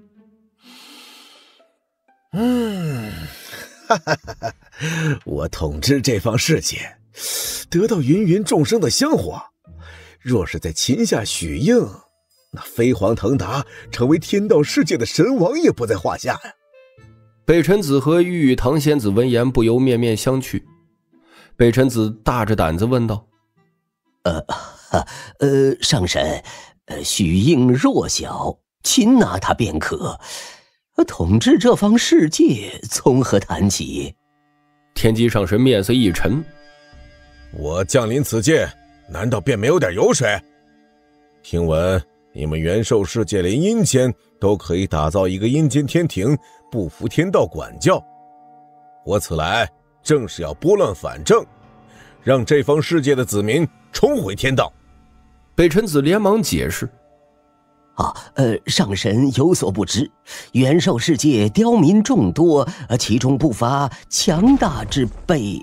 哈哈哈！我统治这方世界，得到芸芸众生的香火。若是在秦下许应，那飞黄腾达，成为天道世界的神王也不在话下呀。 北辰子和玉堂仙子闻言不由面面相觑。北辰子大着胆子问道： 上神，许应弱小，擒拿他便可。统治这方世界，从何谈起？ 天机上神面色一沉： 我降临此界，难道便没有点油水？听闻你们元兽世界连阴间都可以打造一个阴间天庭，不服天道管教。我此来正是要拨乱反正，让这方世界的子民重回天道。 北辰子连忙解释： 上神有所不知，元兽世界刁民众多，其中不乏强大之辈。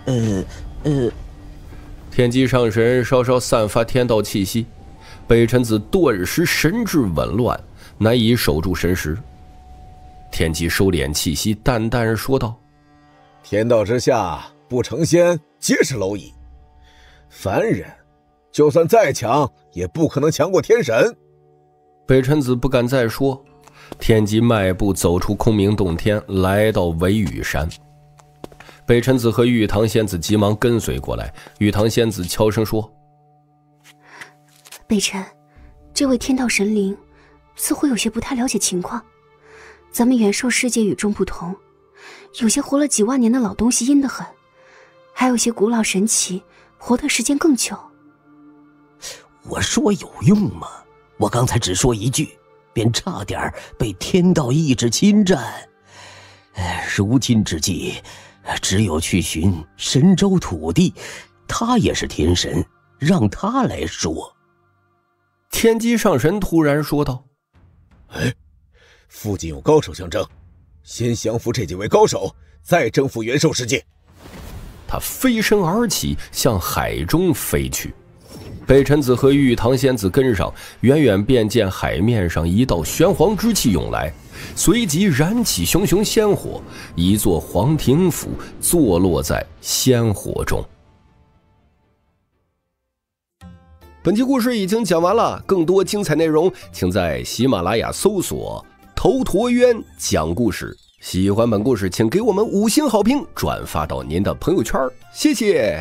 天机上神稍稍散发天道气息，北辰子顿时神志紊乱，难以守住神识。天机收敛气息，淡淡说道： 天道之下，不成仙皆是蝼蚁，凡人就算再强，也不可能强过天神。 北辰子不敢再说，天机迈步走出空明洞天，来到维羽山。北辰子和玉堂仙子急忙跟随过来。玉堂仙子悄声说： 北辰，这位天道神灵似乎有些不太了解情况。咱们元兽世界与众不同，有些活了几万年的老东西阴得很，还有些古老神奇活的时间更久。 我说有用吗？我刚才只说一句，便差点被天道意志侵占。如今之计，只有去寻神州土地，他也是天神，让他来说。 天机上神突然说道： 附近有高手相争，先降服这几位高手，再征服元兽世界。 他飞身而起，向海中飞去。北辰子和玉堂仙子跟上，远远便见海面上一道玄黄之气涌来，随即燃起熊熊仙火，一座黄庭府坐落在仙火中。本期故事已经讲完了，更多精彩内容请在喜马拉雅搜索头陀渊讲故事。 喜欢本故事，请给我们5星好评，转发到您的朋友圈，谢谢。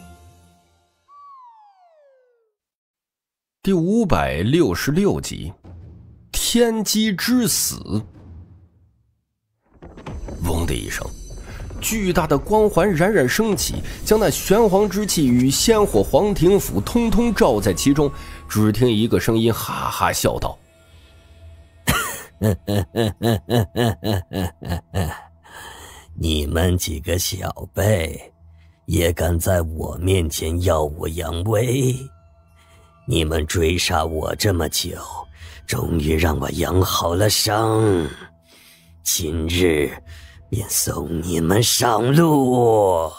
第566集，天机之死。嗡的一声，巨大的光环冉冉升起，将那玄黄之气与仙火黄庭府通通罩在其中。只听一个声音哈哈笑道： 你们几个小辈也敢在我面前耀武扬威？你们追杀我这么久，终于让我养好了伤，今日便送你们上路。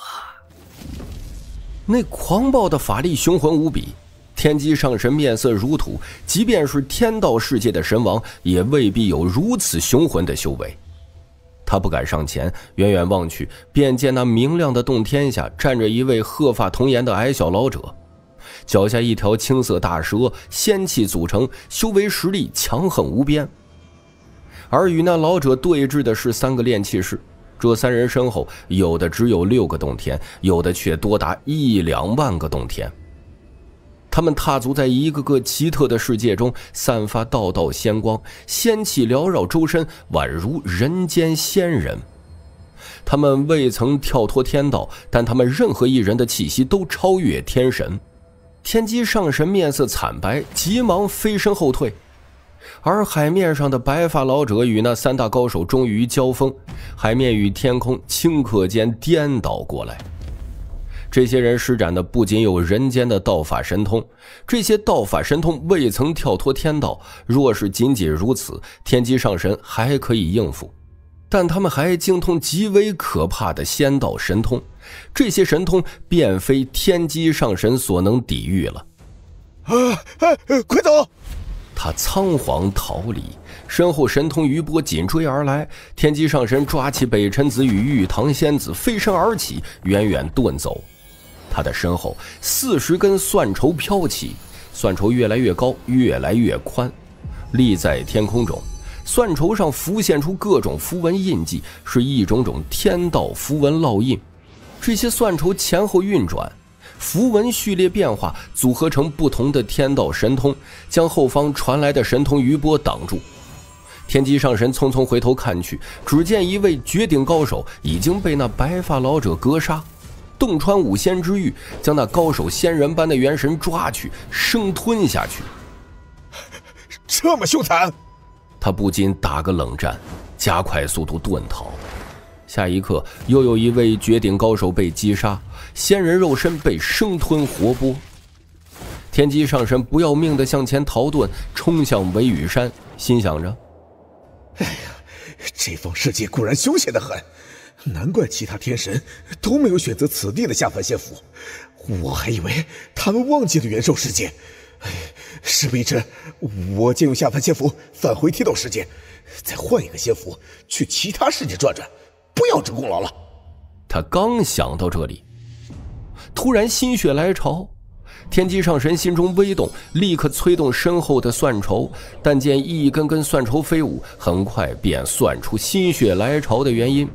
那狂暴的法力雄浑无比，天机上神面色如土，即便是天道世界的神王，也未必有如此雄浑的修为。他不敢上前，远远望去，便见那明亮的洞天下站着一位鹤发童颜的矮小老者，脚下一条青色大蛇，仙气组成，修为实力强横无边。而与那老者对峙的是3个炼气士，这3人身后有的只有6个洞天，有的却多达1-2万个洞天。他们踏足在一个个奇特的世界中，散发道道仙光，仙气缭绕周身，宛如人间仙人。他们未曾跳脱天道，但他们任何一人的气息都超越天神。天机上神面色惨白，急忙飞身后退。而海面上的白发老者与那3大高手终于交锋，海面与天空顷刻间颠倒过来。这些人施展的不仅有人间的道法神通，这些道法神通未曾跳脱天道，若是仅仅如此，天机上神还可以应付，但他们还精通极为可怕的仙道神通，这些神通便非天机上神所能抵御了。 快走！ 他仓皇逃离，身后神通余波紧追而来。天机上神抓起北辰子与玉堂仙子，飞身而起，远远遁走。他的身后40根蒜绸飘起，蒜绸越来越高，越来越宽，立在天空中。蒜绸上浮现出各种符文印记，是一种种天道符文烙印。这些蒜绸前后运转，符文序列变化，组合成不同的天道神通，将后方传来的神通余波挡住。天机上神匆匆回头看去，只见一位绝顶高手已经被那白发老者格杀，洞穿5仙之域，将那高手仙人般的元神抓去，生吞下去。 这么凶残！ 他不禁打个冷战，加快速度遁逃。下一刻，又有一位绝顶高手被击杀，仙人肉身被生吞活剥。天机上神不要命地向前逃遁，冲向维羽山，心想着： 哎呀，这方世界固然凶险得很，难怪其他天神都没有选择此地的下凡仙府，我还以为他们忘记了元兽世界。事不宜迟，我借用下凡仙符返回天道世界，再换一个仙符去其他世界转转，不要争功劳了。 他刚想到这里，突然心血来潮，天机上神心中微动，立刻催动身后的蒜绸，但见一根根蒜绸飞舞，很快便算出心血来潮的原因。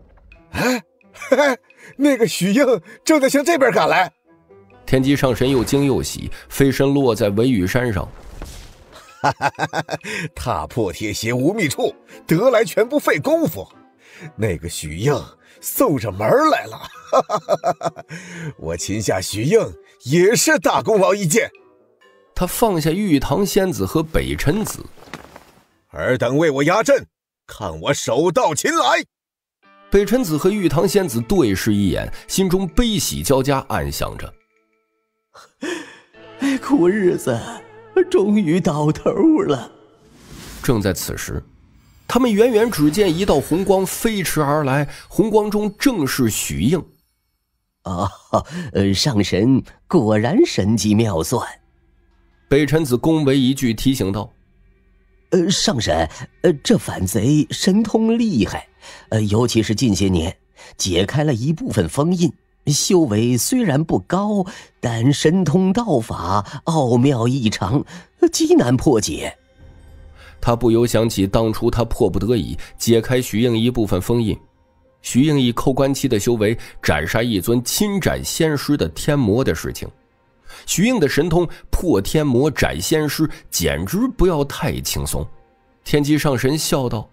那个许应正在向这边赶来。 天机上神又惊又喜，飞身落在维羽山上。 踏破铁鞋无觅处，得来全不费功夫。那个许应送上门来了，我擒下许应也是大功劳一件。 他放下玉堂仙子和北辰子， 尔等为我压阵，看我手到擒来。 北辰子和玉堂仙子对视一眼，心中悲喜交加，暗想着： 苦日子终于到头了。 正在此时，他们远远只见一道红光飞驰而来，红光中正是许应。 上神果然神机妙算。 北辰子恭维一句，提醒道： 上神，这反贼神通厉害，尤其是近些年解开了一部分封印，修为虽然不高，但神通道法奥妙异常，极难破解。 他不由想起当初他迫不得已解开徐应一部分封印，徐应以扣关期的修为斩杀一尊侵斩仙师的天魔的事情。徐应的神通破天魔斩仙师简直不要太轻松。天机上神笑道：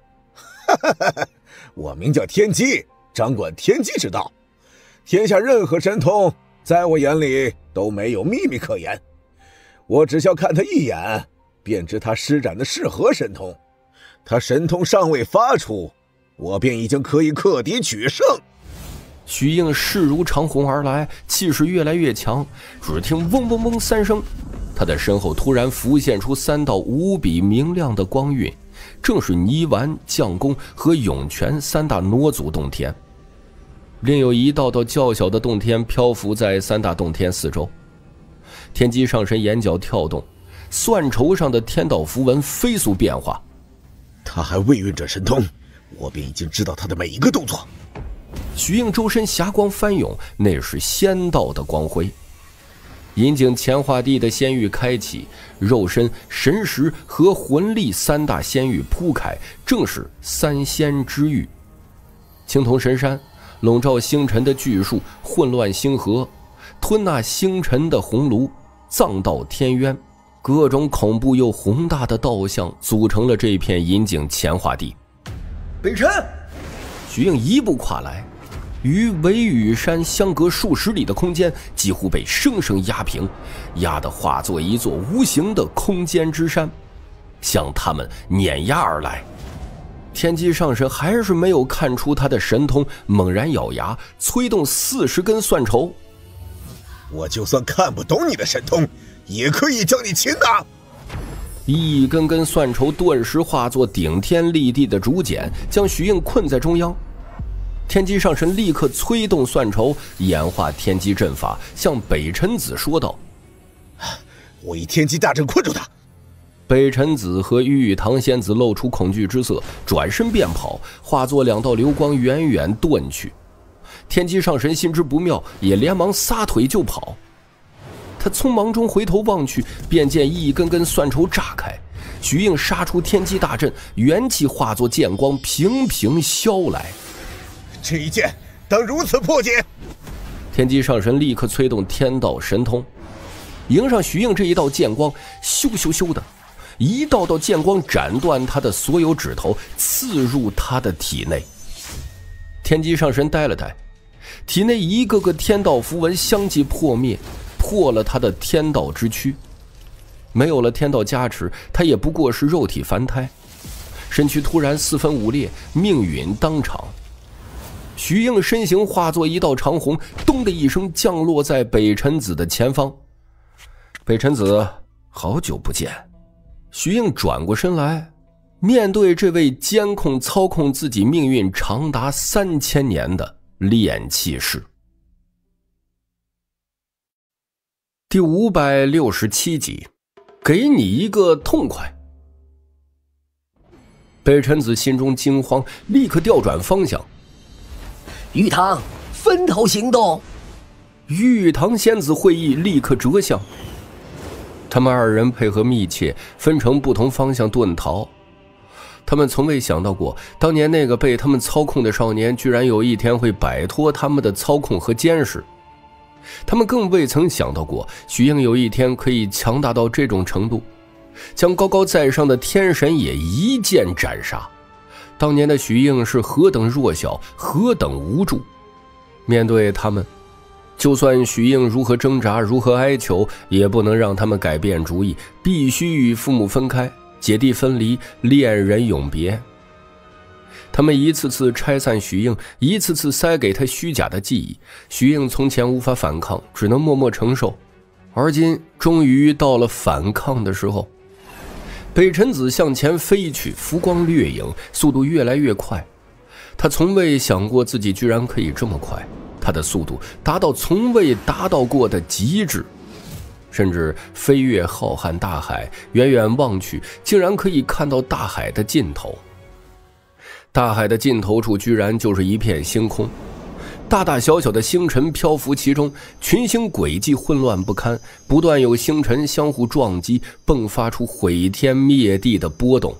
我名叫天机，掌管天机之道，天下任何神通在我眼里都没有秘密可言，我只需看他一眼便知他施展的是何神通，他神通尚未发出，我便已经可以克敌取胜。 徐应势如长虹而来，气势越来越强，只听嗡嗡嗡三声，他的身后突然浮现出3道无比明亮的光晕，正是泥丸、将功和涌泉3大傩族洞天，另有一道道较小的洞天漂浮在3大洞天四周。天机上神眼角跳动，蒜绸上的天道符文飞速变化。 他还未运这神通，我便已经知道他的每一个动作。 徐应周身霞光翻涌，那是仙道的光辉。银井乾化地的仙域开启，肉身、神识和魂力3大仙域铺开，正是3仙之域。青铜神山笼罩星辰的巨树，混乱星河吞纳星辰的红炉，藏道天渊，各种恐怖又宏大的道像组成了这片银井乾化地。 北辰， 徐应一步跨来，与尾羽山相隔数十里的空间几乎被生生压平，压得化作一座无形的空间之山，向他们碾压而来。天机上神还是没有看出他的神通，猛然咬牙，催动40根蒜绸。 我就算看不懂你的神通，也可以将你擒拿。 一根根蒜绸顿时化作顶天立地的竹简，将徐应困在中央。天机上神立刻催动蒜绸，演化天机阵法，向北辰子说道： 我以天机大阵困住他。 北辰子和玉堂仙子露出恐惧之色，转身便跑，化作2道流光远远遁去。天机上神心知不妙，也连忙撒腿就跑。他匆忙中回头望去，便见一根根蒜绸炸开，徐应杀出天机大阵，元气化作剑光，平平削来。 这一剑当如此破解！ 天机上神立刻催动天道神通，迎上徐应这一道剑光，咻咻咻的，一道道剑光斩断他的所有指头，刺入他的体内。天机上神呆了呆，体内一个个天道符文相继破灭，破了他的天道之躯。没有了天道加持，他也不过是肉体凡胎，身躯突然4分5裂，命运当场。徐应身形化作一道长虹，咚的一声降落在北辰子的前方。北辰子，好久不见。徐应转过身来，面对这位监控操控自己命运长达3000年的炼气士。第567集，给你一个痛快。北辰子心中惊慌，立刻调转方向。 玉堂，分头行动！ 玉堂仙子会意，立刻折向。他们2人配合密切，分成不同方向遁逃。他们从未想到过，当年那个被他们操控的少年，居然有一天会摆脱他们的操控和监视。他们更未曾想到过，徐应有一天可以强大到这种程度，将高高在上的天神也一剑斩杀。当年的徐应是何等弱小，何等无助。面对他们，就算徐应如何挣扎，如何哀求，也不能让他们改变主意，必须与父母分开，姐弟分离，恋人永别。他们一次次拆散徐应，一次次塞给他虚假的记忆。徐应从前无法反抗，只能默默承受，而今终于到了反抗的时候。北辰子向前飞去，浮光掠影，速度越来越快。他从未想过自己居然可以这么快，他的速度达到从未达到过的极致，甚至飞越浩瀚大海，远远望去，竟然可以看到大海的尽头。大海的尽头处居然就是一片星空， 大大小小的星辰漂浮其中，群星轨迹混乱不堪，不断有星辰相互撞击，迸发出毁天灭地的波动。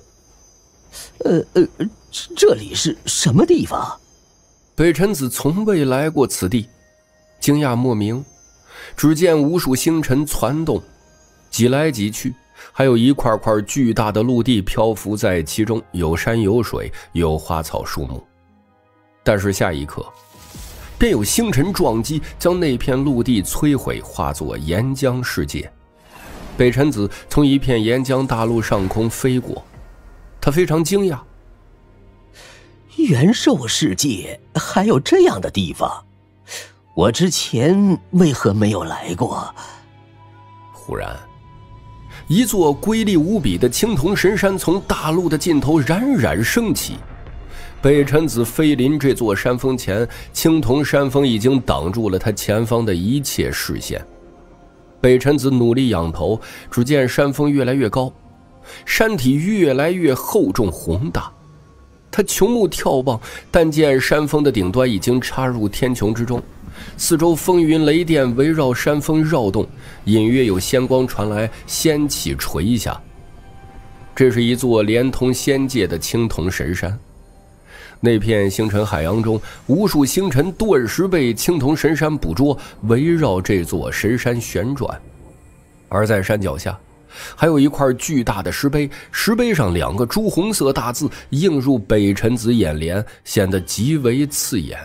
这里是什么地方？ 北辰子从未来过此地，惊讶莫名。只见无数星辰攒动，挤来挤去，还有一块块巨大的陆地漂浮在其中，有山有水，有花草树木。但是下一刻，便有星辰撞击，将那片陆地摧毁，化作岩浆世界。北辰子从一片岩浆大陆上空飞过，他非常惊讶， 元兽世界还有这样的地方，我之前为何没有来过？ 忽然，一座瑰丽无比的青铜神山从大陆的尽头冉冉升起。北辰子飞临这座山峰前，青铜山峰已经挡住了他前方的一切视线。北辰子努力仰头，只见山峰越来越高，山体越来越厚重宏大。他穷目眺望，但见山峰的顶端已经插入天穹之中，四周风云雷电围绕山峰绕动，隐约有仙光传来，仙气垂下。这是一座连通仙界的青铜神山。那片星辰海洋中，无数星辰顿时被青铜神山捕捉，围绕这座神山旋转。而在山脚下，还有一块巨大的石碑，石碑上2个朱红色大字映入北辰子眼帘，显得极为刺眼。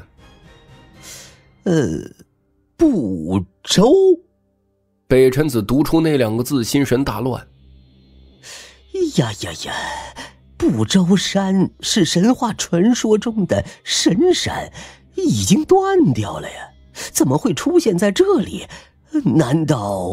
不周。 北辰子读出那2个字，心神大乱。 呀，不周山是神话传说中的神山，已经断掉了呀，怎么会出现在这里？难道……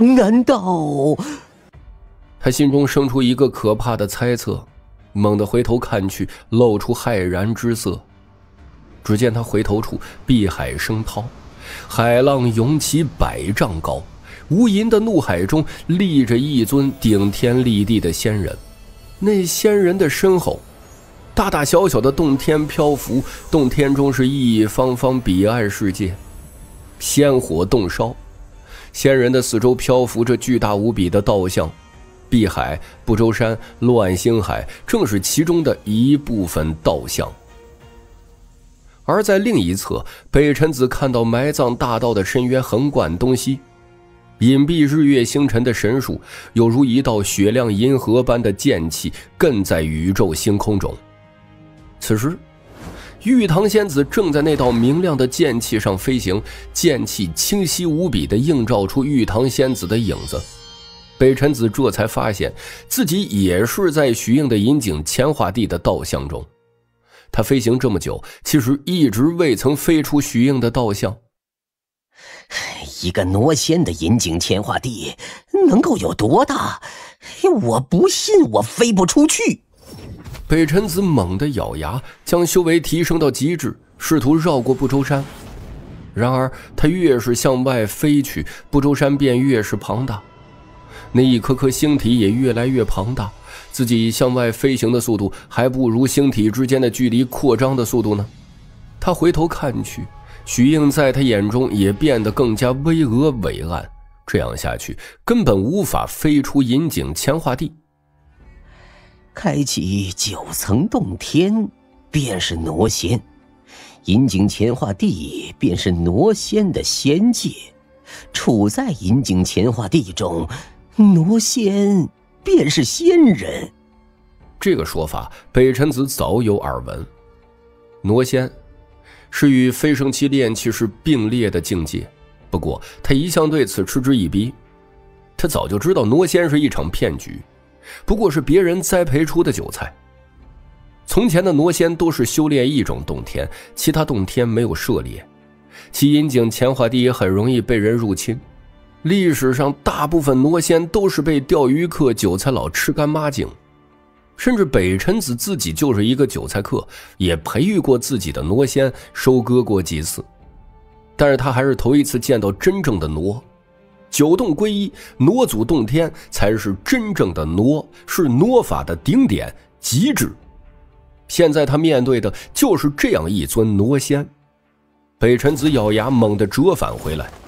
他心中生出一个可怕的猜测，猛地回头看去，露出骇然之色。只见他回头处，碧海声涛，海浪涌起100丈高，无垠的怒海中立着一尊顶天立地的仙人。那仙人的身后，大大小小的洞天漂浮，洞天中是一方方彼岸世界，仙火洞烧。仙人的四周漂浮着巨大无比的道像，碧海、不周山、乱星海正是其中的一部分道像。而在另一侧，北辰子看到埋葬大道的深渊横贯东西，隐蔽日月星辰的神树，有如一道雪亮银河般的剑气，亘在宇宙星空中。此时，玉堂仙子正在那道明亮的剑气上飞行，剑气清晰无比地映照出玉堂仙子的影子。北辰子这才发现自己也是在徐应的银井乾化地的道像中。他飞行这么久，其实一直未曾飞出徐应的道像。 一个挪仙的银井乾化地能够有多大？我不信我飞不出去。 北辰子猛地咬牙，将修为提升到极致，试图绕过不周山。然而他越是向外飞去，不周山便越是庞大，那一颗颗星体也越来越庞大，自己向外飞行的速度还不如星体之间的距离扩张的速度呢。他回头看去，徐应在他眼中也变得更加巍峨伟岸，这样下去根本无法飞出银井乾化地。 开启9层洞天便是挪仙，银井乾化地便是挪仙的仙界，处在银井乾化地中，挪仙便是仙人。 这个说法北辰子早有耳闻。挪仙是与飞升期炼气是并列的境界，不过他一向对此嗤之以鼻。他早就知道挪仙是一场骗局，不过是别人栽培出的韭菜。从前的挪仙都是修炼一种洞天，其他洞天没有涉猎，其银井乾化地也很容易被人入侵。历史上大部分挪仙都是被钓鱼客、韭菜佬吃干抹净，甚至北辰子自己就是一个韭菜客，也培育过自己的挪仙，收割过几次。但是他还是头一次见到真正的挪。9洞归一，挪祖洞天才是真正的挪，是挪法的顶点极致。现在他面对的就是这样一尊挪仙。 北辰子咬牙猛地折返回来。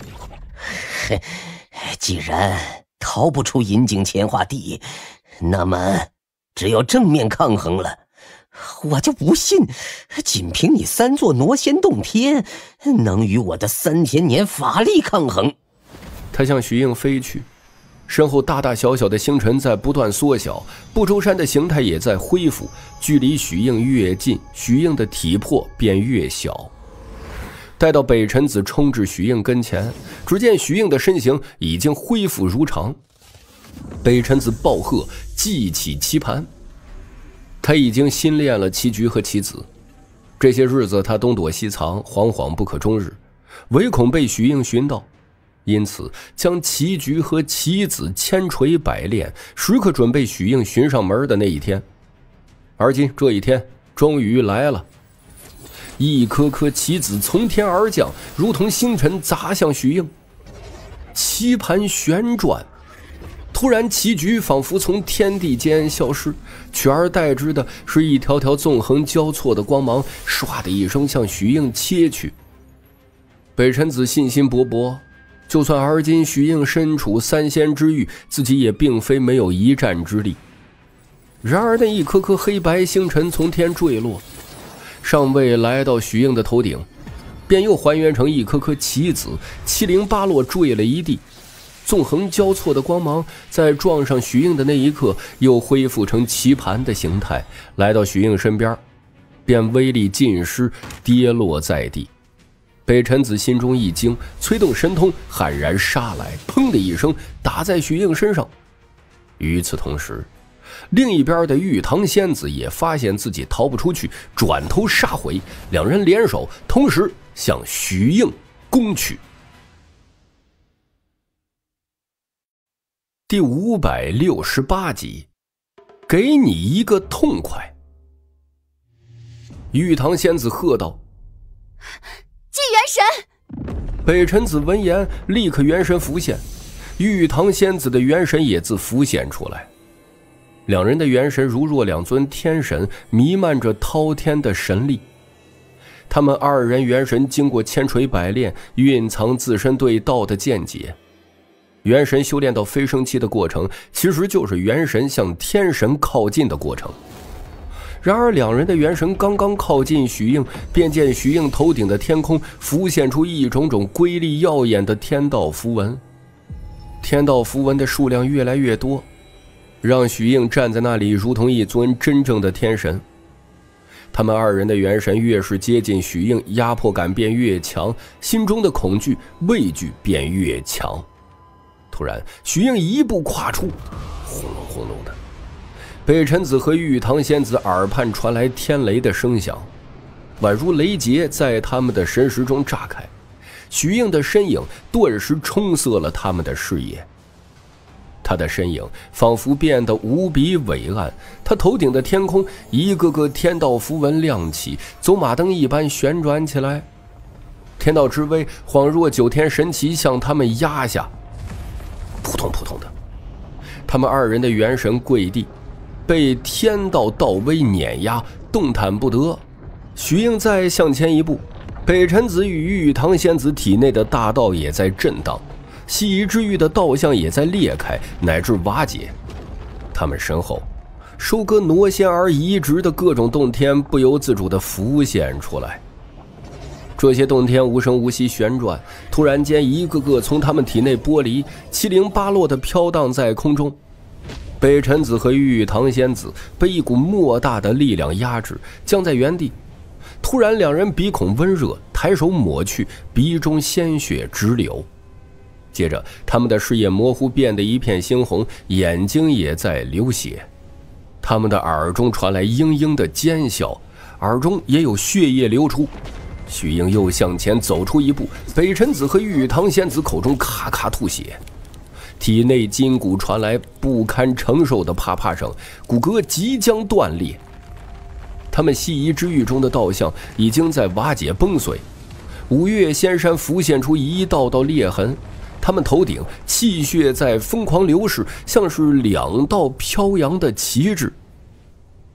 既然逃不出银井乾化地，那么只有正面抗衡了。我就不信，仅凭你3座挪仙洞天，能与我的3千年法力抗衡。 他向徐应飞去，身后大大小小的星辰在不断缩小，不周山的形态也在恢复。距离许应越近，许应的体魄便越小。待到北辰子冲至许应跟前，只见许应的身形已经恢复如常。北辰子暴喝，记起棋盘。他已经新练了棋局和棋子，这些日子他东躲西藏，惶惶不可终日，唯恐被许应寻到，因此将棋局和棋子千锤百炼，时刻准备许应寻上门的那一天。而今这一天终于来了，一颗颗棋子从天而降，如同星辰砸向许应。棋盘旋转，突然棋局仿佛从天地间消失，取而代之的是一条条纵横交错的光芒，唰的一声向许应切去。北辰子信心勃勃，就算而今许应身处3仙之域，自己也并非没有一战之力。然而那一颗颗黑白星辰从天坠落，尚未来到许应的头顶，便又还原成一颗颗棋子，七零八落坠了一地。纵横交错的光芒在撞上许应的那一刻又恢复成棋盘的形态，来到许应身边，便威力尽失，跌落在地。北辰子心中一惊，催动神通悍然杀来，砰的一声打在许应身上。与此同时，另一边的玉堂仙子也发现自己逃不出去，转头杀回，两人联手同时向许应攻去。第568集，给你一个痛快！玉堂仙子喝道：“ 祭元神！” 北辰子闻言，立刻元神浮现，玉堂仙子的元神也自浮现出来。两人的元神如若2尊天神，弥漫着滔天的神力。他们2人元神经过千锤百炼，蕴藏自身对道的见解。元神修炼到飞升期的过程，其实就是元神向天神靠近的过程。然而两人的元神刚刚靠近许应，便见许应头顶的天空浮现出一种种瑰丽耀眼的天道符文。天道符文的数量越来越多，让许应站在那里如同一尊真正的天神。他们2人的元神越是接近许应，压迫感便越强，心中的恐惧畏惧便越强。突然许应一步跨出，轰隆轰隆的，北辰子和玉堂仙子耳畔传来天雷的声响，宛如雷劫在他们的神识中炸开。许应的身影顿时冲塞了他们的视野，他的身影仿佛变得无比伟岸，他头顶的天空一个个天道符文亮起，走马灯一般旋转起来，天道之威恍若9天神旗向他们压下。扑通扑通的，他们2人的元神跪地，被天道道威碾压，动弹不得。许应再向前一步，北辰子与玉堂仙子体内的大道也在震荡，西夷之域的道相也在裂开乃至瓦解。他们身后收割挪仙而移植的各种洞天不由自主地浮现出来。这些洞天无声无息旋转，突然间一个个从他们体内剥离，七零八落地飘荡在空中。北辰子和玉堂仙子被一股莫大的力量压制，僵在原地。突然两人鼻孔温热，抬手抹去，鼻中鲜血直流。接着他们的视野模糊，变得一片猩红，眼睛也在流血。他们的耳中传来嘤嘤的尖笑，耳中也有血液流出。许应又向前走出一步，北辰子和玉堂仙子口中咔咔吐血，体内筋骨传来不堪承受的啪啪声，骨骼即将断裂。他们西夷之域中的道相已经在瓦解崩碎，五岳仙山浮现出一道道裂痕，他们头顶气血在疯狂流逝，像是2道飘扬的旗帜。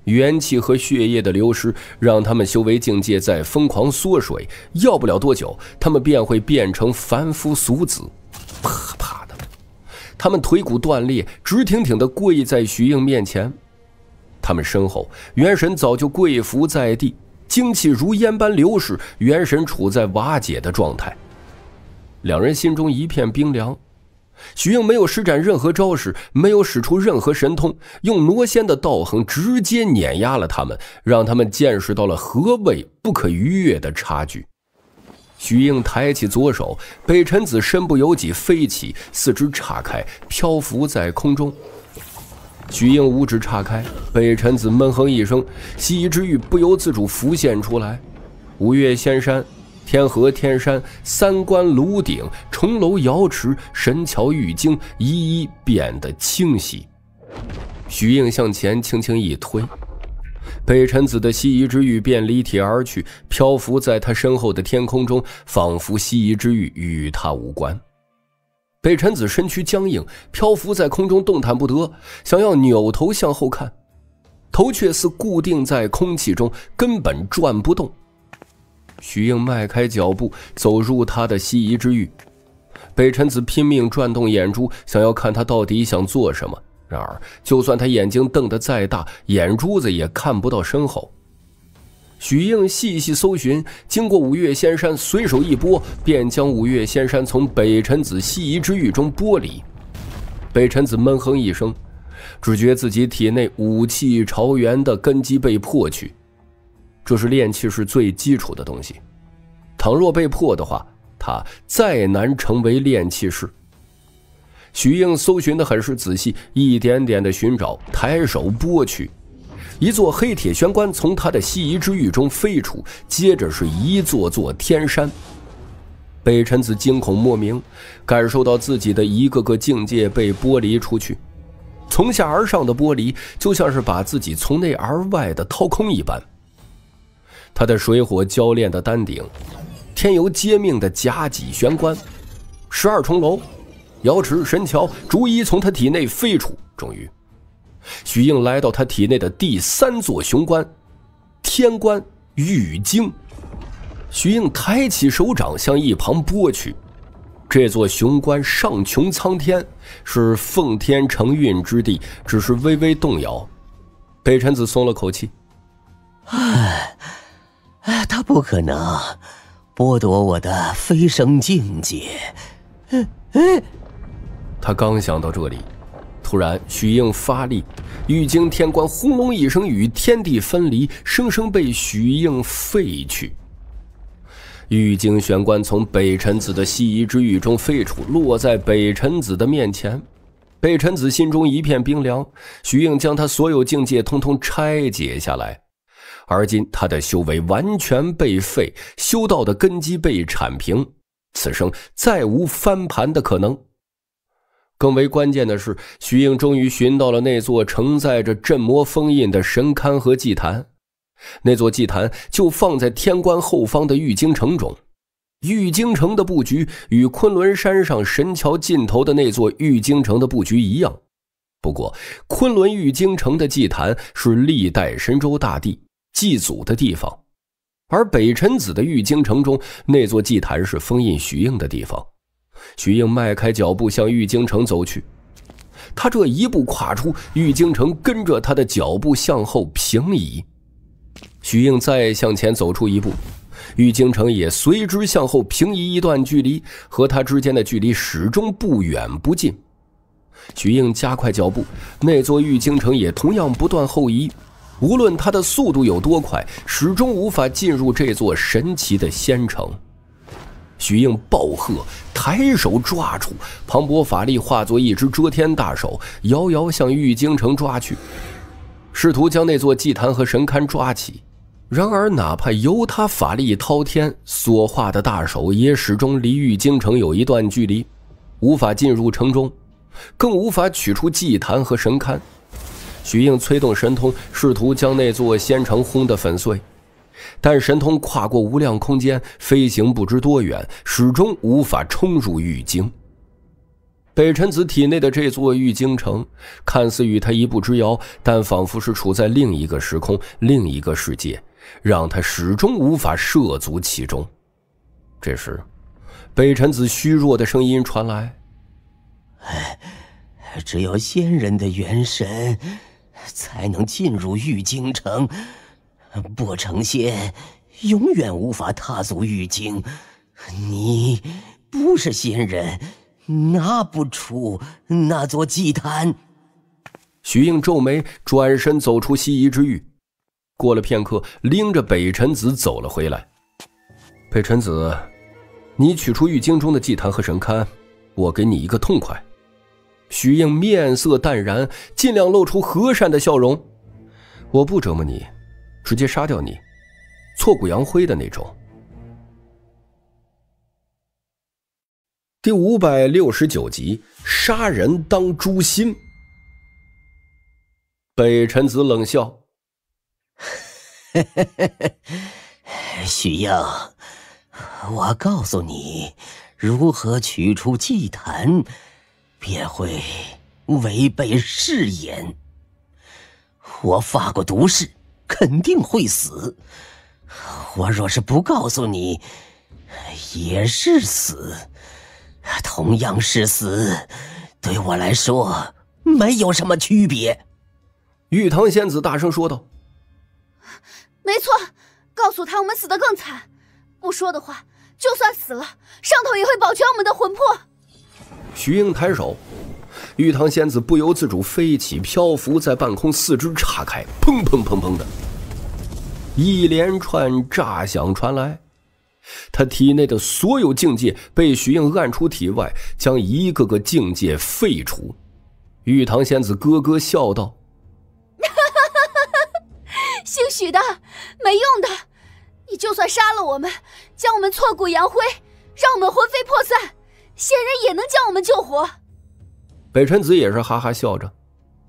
元气和血液的流失让他们修为境界在疯狂缩水，要不了多久，他们便会变成凡夫俗子。啪啪的，他们腿骨断裂，直挺挺地跪在徐应面前。他们身后，元神早就跪伏在地，精气如烟般流逝，元神处在瓦解的状态。两人心中一片冰凉。徐应没有施展任何招式，没有使出任何神通，用挪仙的道行直接碾压了他们，让他们见识到了何谓不可逾越的差距。徐应抬起左手，北辰子身不由己飞起，四肢岔开，漂浮在空中。徐应五指岔开，北辰子闷哼一声，蜥蜴之玉不由自主浮现出来。五岳仙山、天河天山、三关炉鼎、重楼瑶池、神桥玉京一一变得清晰。徐应向前轻轻一推，北辰子的蜥蜴之玉便离体而去，漂浮在他身后的天空中，仿佛蜥蜴之玉与他无关。北辰子身躯僵硬，漂浮在空中动弹不得，想要扭头向后看，头却似固定在空气中，根本转不动。徐应迈开脚步走入他的蜥蜴之域，北辰子拼命转动眼珠，想要看他到底想做什么。然而就算他眼睛瞪得再大，眼珠子也看不到身后。许应细细搜寻，经过五岳仙山，随手一拨，便将五岳仙山从北辰子蜥蜴之域中剥离。北辰子闷哼一声，只觉自己体内五气朝元的根基被破去。这是炼气士最基础的东西，倘若被破的话，他再难成为炼气士。许应搜寻得很是仔细，一点点的寻找，抬手拨去，一座黑铁玄关从他的蜥蜴之域中飞出，接着是一座座天山。北辰子惊恐莫名，感受到自己的一个个境界被剥离出去，从下而上的剥离，就像是把自己从内而外的掏空一般。他的水火交炼的丹顶，天游接命的甲己玄关，12重楼、瑶池、神桥逐一从他体内飞出。终于许应来到他体内的第3座雄关——天关玉京。许应抬起手掌向一旁拨去，这座雄关上穷苍天，是奉天承运之地，只是微微动摇。北辰子松了口气， 他不可能剥夺我的飞升境界。 他刚想到这里，突然许应发力，玉京天关轰隆一声与天地分离，生生被许应废去。玉京玄关从北辰子的蜥蜴之域中飞出，落在北辰子的面前。北辰子心中一片冰凉，许应将他所有境界通通拆解下来，而今他的修为完全被废，修道的根基被铲平，此生再无翻盘的可能。更为关键的是，许应终于寻到了那座承载着镇魔封印的神龛和祭坛。那座祭坛就放在天关后方的玉京城中。玉京城的布局与昆仑山上神桥尽头的那座玉京城的布局一样，不过昆仑玉京城的祭坛是历代神州大帝祭祖的地方，而北辰子的玉京城中那座祭坛是封印许应的地方。许应迈开脚步向玉京城走去，他这一步跨出，玉京城跟着他的脚步向后平移。许应再向前走出一步，玉京城也随之向后平移一段距离，和他之间的距离始终不远不近。许应加快脚步，那座玉京城也同样不断后移，无论他的速度有多快，始终无法进入这座神奇的仙城。许应暴喝，抬手抓住，磅礴法力化作一只遮天大手，遥遥向玉京城抓去，试图将那座祭坛和神龛抓起。然而哪怕由他法力滔天，所化的大手也始终离玉京城有一段距离，无法进入城中，更无法取出祭坛和神龛。许应催动神通，试图将那座仙城轰得粉碎，但神通跨过无量空间，飞行不知多远，始终无法冲入玉京。 北辰子体内的这座玉京城看似与他一步之遥，但仿佛是处在另一个时空，另一个世界，让他始终无法涉足其中。这时北辰子虚弱的声音传来： 只有仙人的元神才能进入玉京城，不成仙永远无法踏足玉京。你不是仙人，拿不出那座祭坛。 徐应皱眉，转身走出西夷之域。过了片刻，拎着北辰子走了回来。北辰子，你取出玉京中的祭坛和神龛，我给你一个痛快。徐应面色淡然，尽量露出和善的笑容。我不折磨你，直接杀掉你，挫骨扬灰的那种。第569集，杀人当诛心。北辰子冷笑： 许应，我告诉你如何取出祭坛，便会违背誓言。我发过毒誓，肯定会死。我若是不告诉你，也是死。同样是死，对我来说没有什么区别。 玉堂仙子大声说道： 没错，告诉他我们死得更惨，不说的话，就算死了，上头也会保全我们的魂魄。 徐应抬手，玉堂仙子不由自主飞起，漂浮在半空，四肢岔开，砰砰砰砰的一连串炸响传来。他体内的所有境界被徐应按出体外，将一个个境界废除。玉堂仙子咯咯笑道： 姓许的，没用的，你就算杀了我们，将我们挫骨扬灰，让我们魂飞魄散，仙人也能将我们救活。 北辰子也是哈哈笑着：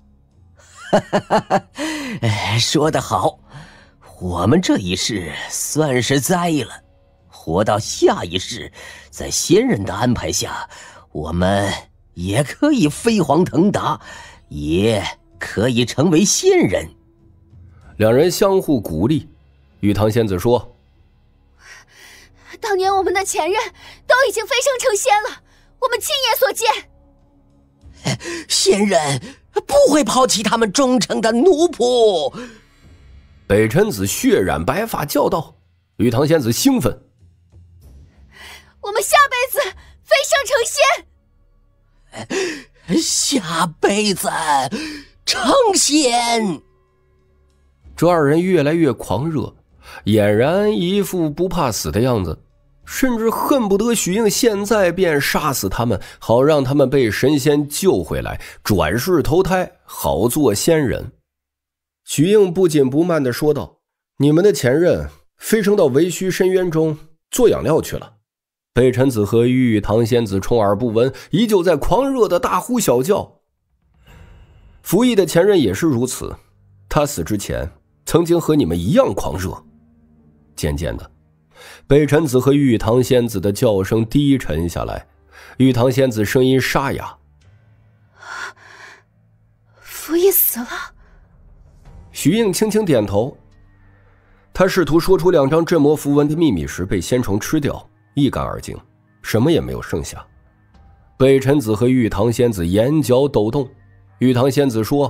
说得好，我们这一世算是栽了，活到下一世，在仙人的安排下，我们也可以飞黄腾达，也可以成为仙人。 两人相互鼓励。玉堂仙子说： 当年我们的前任都已经飞升成仙了，我们亲眼所见。 仙人不会抛弃他们忠诚的奴仆。 北辰子血染白发叫道。玉堂仙子兴奋： 我们下辈子飞升成仙，下辈子成仙。 这二人越来越狂热，俨然一副不怕死的样子，甚至恨不得许应现在便杀死他们，好让他们被神仙救回来，转世投胎，好做仙人。许应不紧不慢地说道：你们的前任飞升到维虚深渊中做养料去了。北辰子和玉堂仙子充耳不闻，依旧在狂热地大呼小叫。服役的前任也是如此，他死之前曾经和你们一样狂热。渐渐的，北辰子和玉堂仙子的叫声低沉下来，玉堂仙子声音沙哑： 服役死了。 徐应轻轻点头。他试图说出2张镇魔符文的秘密时，被仙虫吃掉，一干二净，什么也没有剩下。北辰子和玉堂仙子眼角抖动。玉堂仙子说：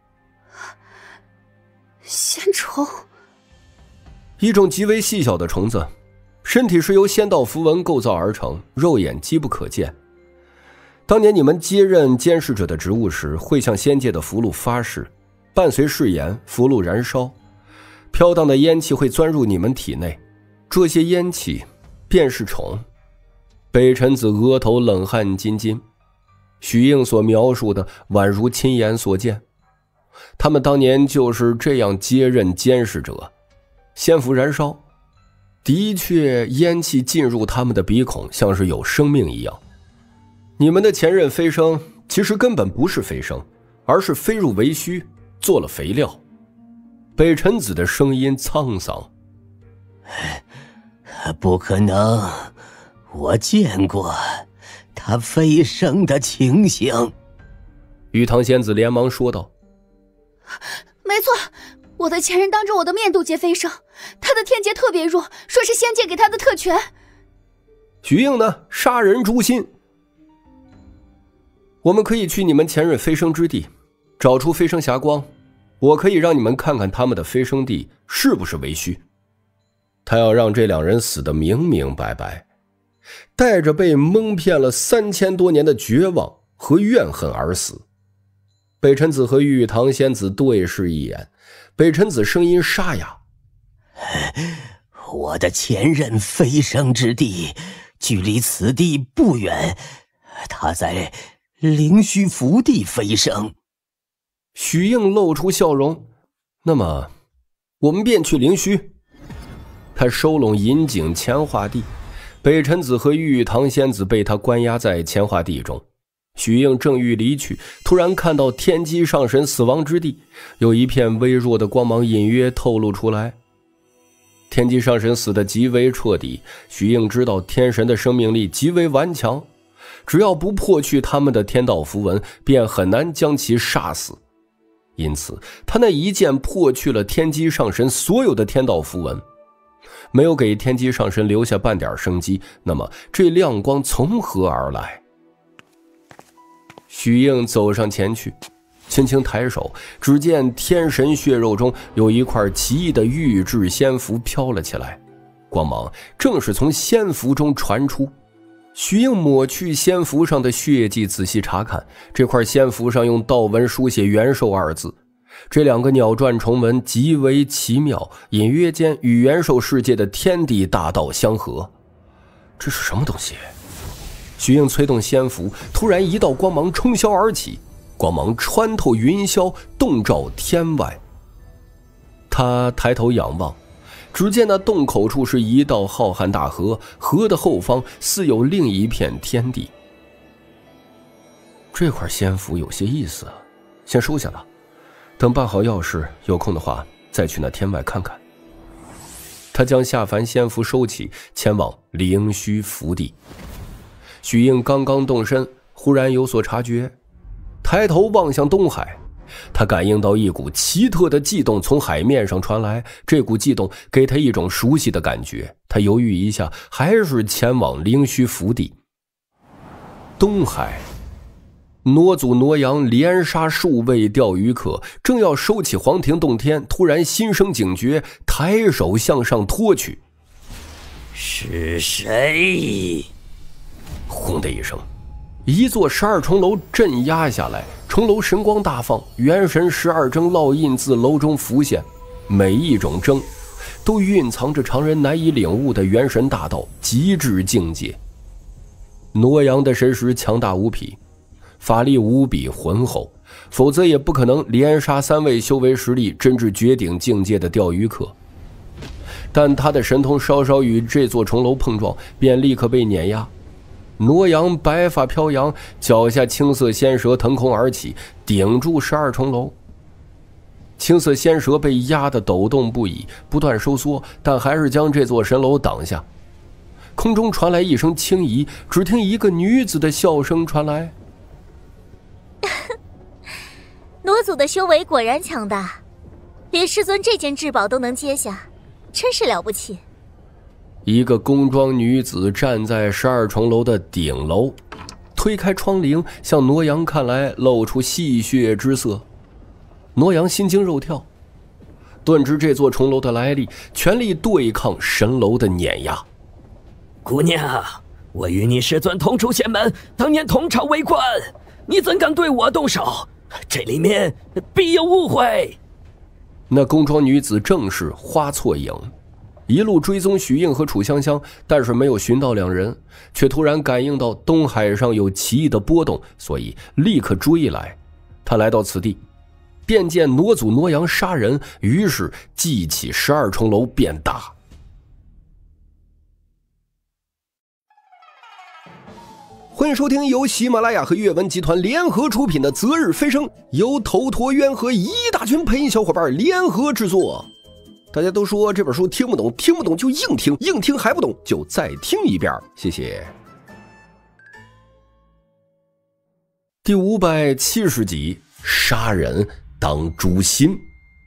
仙虫， 一种极为细小的虫子，身体是由仙道符文构造而成，肉眼机不可见。当年你们接任监视者的职务时，会向仙界的符箓发誓，伴随誓言，符箓燃烧，飘荡的烟气会钻入你们体内，这些烟气便是虫。北辰子额头冷汗津津，许应所描述的宛如亲眼所见。他们当年就是这样接任监视者，仙符燃烧，的确烟气进入他们的鼻孔，像是有生命一样。你们的前任飞升其实根本不是飞升，而是飞入维虚，做了肥料。北辰子的声音沧桑： 不可能，我见过他飞升的情形。 玉堂仙子连忙说道： 没错，我的前任当着我的面渡劫飞升，他的天劫特别弱，说是仙界给他的特权。 徐应呢？杀人诛心。我们可以去你们前任飞升之地，找出飞升霞光，我可以让你们看看他们的飞升地是不是为虚。他要让这两人死得明明白白，带着被蒙骗了3000多年的绝望和怨恨而死。北辰子和玉堂仙子对视一眼，北辰子声音沙哑： 我的前任飞升之地距离此地不远，他在灵虚福地飞升。 许应露出笑容：那么我们便去灵虚。他收拢银井乾化地，北辰子和玉堂仙子被他关押在乾化地中。许应正欲离去，突然看到天机上神死亡之地有一片微弱的光芒隐约透露出来。天机上神死得极为彻底，许应知道天神的生命力极为顽强，只要不破去他们的天道符文，便很难将其杀死。因此他那一剑破去了天机上神所有的天道符文，没有给天机上神留下半点生机。那么这亮光从何而来？许应走上前去，轻轻抬手，只见天神血肉中有一块奇异的玉质仙符飘了起来，光芒正是从仙符中传出。许应抹去仙符上的血迹，仔细查看，这块仙符上用道文书写元寿二字，这两个鸟篆重文极为奇妙，隐约间与元寿世界的天地大道相合。这是什么东西？许应催动仙符，突然一道光芒冲霄而起，光芒穿透云霄，洞照天外。他抬头仰望，只见那洞口处是一道浩瀚大河，河的后方似有另一片天地。这块仙符有些意思，先收下了，等办好要事，有空的话再去那天外看看。他将下凡仙符收起，前往灵虚福地。许应刚刚动身，忽然有所察觉，抬头望向东海，他感应到一股奇特的悸动从海面上传来，这股悸动给他一种熟悉的感觉。他犹豫一下，还是前往灵虚福地。东海，傩祖傩阳连杀数位钓鱼客，正要收起黄庭洞天，突然心生警觉，抬手向上拖去。 是谁？ 轰的一声，一座12重楼震压下来，重楼神光大放，元神12征烙印自楼中浮现，每一种征都蕴藏着常人难以领悟的元神大道极致境界。傩阳的神识强大无匹，法力无比浑厚，否则也不可能连杀3位修为实力真至绝顶境界的钓鱼客。但他的神通稍稍与这座重楼碰撞，便立刻被碾压。傩阳白发飘扬，脚下青色仙蛇腾空而起，顶住12重楼。青色仙蛇被压得抖动不已，不断收缩，但还是将这座神楼挡下。空中传来一声轻疑，只听一个女子的笑声传来： 傩祖的修为果然强大，连师尊这件至宝都能接下，真是了不起。 一个宫装女子站在12重楼的顶楼，推开窗棂，向傩阳看来，露出戏谑之色。傩阳心惊肉跳，顿知这座重楼的来历，全力对抗神楼的碾压。 姑娘，我与你师尊同出仙门，当年同朝为官，你怎敢对我动手？这里面必有误会。 那宫装女子正是花错影，一路追踪许应和楚香香，但是没有寻到两人，却突然感应到东海上有奇异的波动，所以立刻追来。他来到此地，便见傩祖傩阳杀人，于是记起12重楼便打。欢迎收听由喜马拉雅和阅文集团联合出品的《择日飞升》，由头陀渊和一大群配音小伙伴联合制作。大家都说这本书听不懂，听不懂就硬听，硬听还不懂就再听一遍，谢谢。 第570集，杀人当诛心。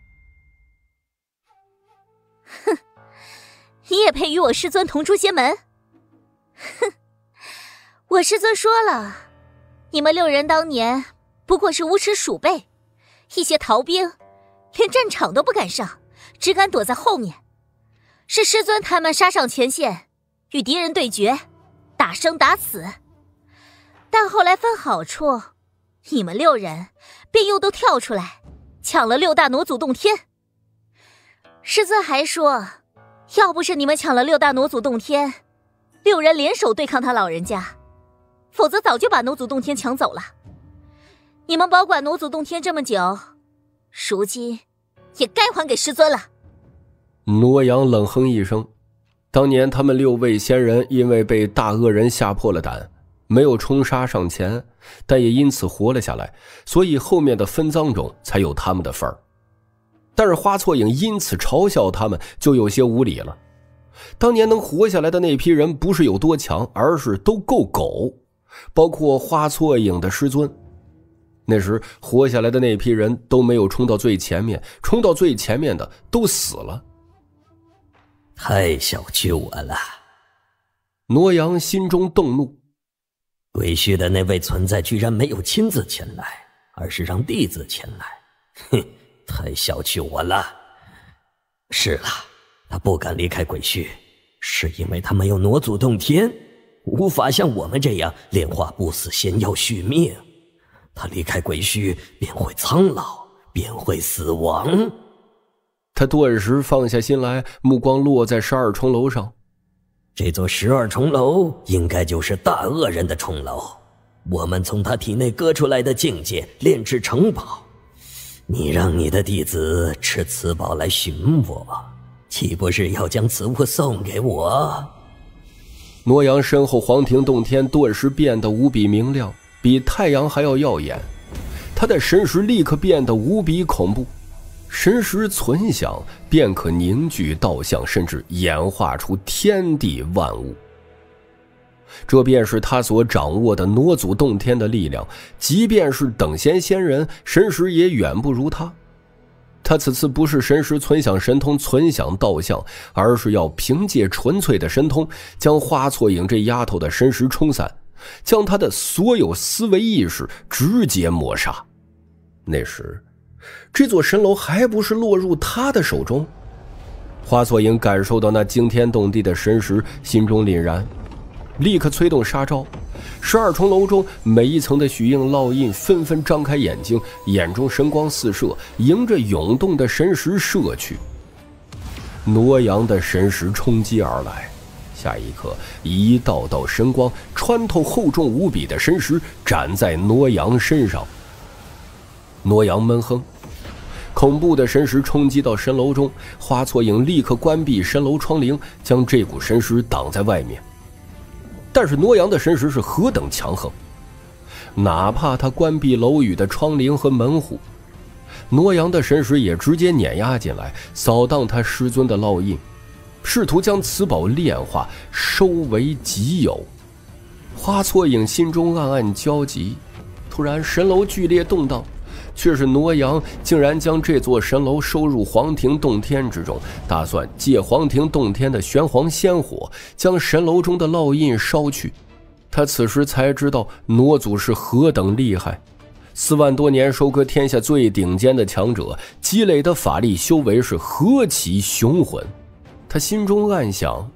哼，你也配与我师尊同出仙门？哼，我师尊说了，你们6人当年不过是无耻鼠辈，一些逃兵，连战场都不敢上，只敢躲在后面。是师尊他们杀上前线，与敌人对决，打生打死。但后来分好处，你们6人便又都跳出来，抢了6大傩祖洞天。师尊还说，要不是你们抢了6大傩祖洞天，6人联手对抗他老人家，否则早就把傩祖洞天抢走了。你们保管傩祖洞天这么久，如今也该还给师尊了。 挪阳冷哼一声，当年他们6位仙人因为被大恶人吓破了胆，没有冲杀上前，但也因此活了下来，所以后面的分赃中才有他们的份儿。但是花错影因此嘲笑他们，就有些无理了。当年能活下来的那批人不是有多强，而是都够狗，包括花错影的师尊。那时活下来的那批人都没有冲到最前面，冲到最前面的都死了。 太小觑我了。 挪阳心中动怒， 鬼墟的那位存在居然没有亲自前来，而是让弟子前来，哼，太小觑我了。是了，他不敢离开鬼墟，是因为他没有傩祖洞天，无法像我们这样炼化不死仙药续命。他离开鬼墟便会苍老，便会死亡。 他顿时放下心来，目光落在12重楼上。 这座12重楼应该就是大恶人的重楼，我们从他体内割出来的境界炼制城堡。你让你的弟子持此宝来寻我，岂不是要将此物送给我？ 挪阳身后黄庭洞天顿时变得无比明亮，比太阳还要耀眼。他的神识立刻变得无比恐怖，神识存想便可凝聚道相，甚至演化出天地万物。这便是他所掌握的傩祖洞天的力量，即便是等闲仙人，神识也远不如他。他此次不是神识存想神通存想道相，而是要凭借纯粹的神通，将花错影这丫头的神识冲散，将她的所有思维意识直接抹杀。那时这座神楼还不是落入他的手中？花错影感受到那惊天动地的神识，心中凛然，立刻催动杀招。12重楼中每一层的许印烙印纷纷张开眼睛，眼中神光四射，迎着涌动的神识射去。挪阳的神识冲击而来，下一刻一道道神光穿透厚重无比的神识，斩在挪阳身上。挪阳闷哼，恐怖的神识冲击到神楼中，花错影立刻关闭神楼窗棂，将这股神识挡在外面。但是挪阳的神识是何等强横，哪怕他关闭楼宇的窗棂和门户，挪阳的神识也直接碾压进来，扫荡他师尊的烙印，试图将此宝炼化，收为己有。花错影心中暗暗焦急，突然神楼剧烈动荡，却是挪阳竟然将这座神楼收入黄庭洞天之中，打算借黄庭洞天的玄黄仙火将神楼中的烙印烧去。他此时才知道傩祖是何等厉害，4万多年收割天下最顶尖的强者，积累的法力修为是何其雄浑。他心中暗想，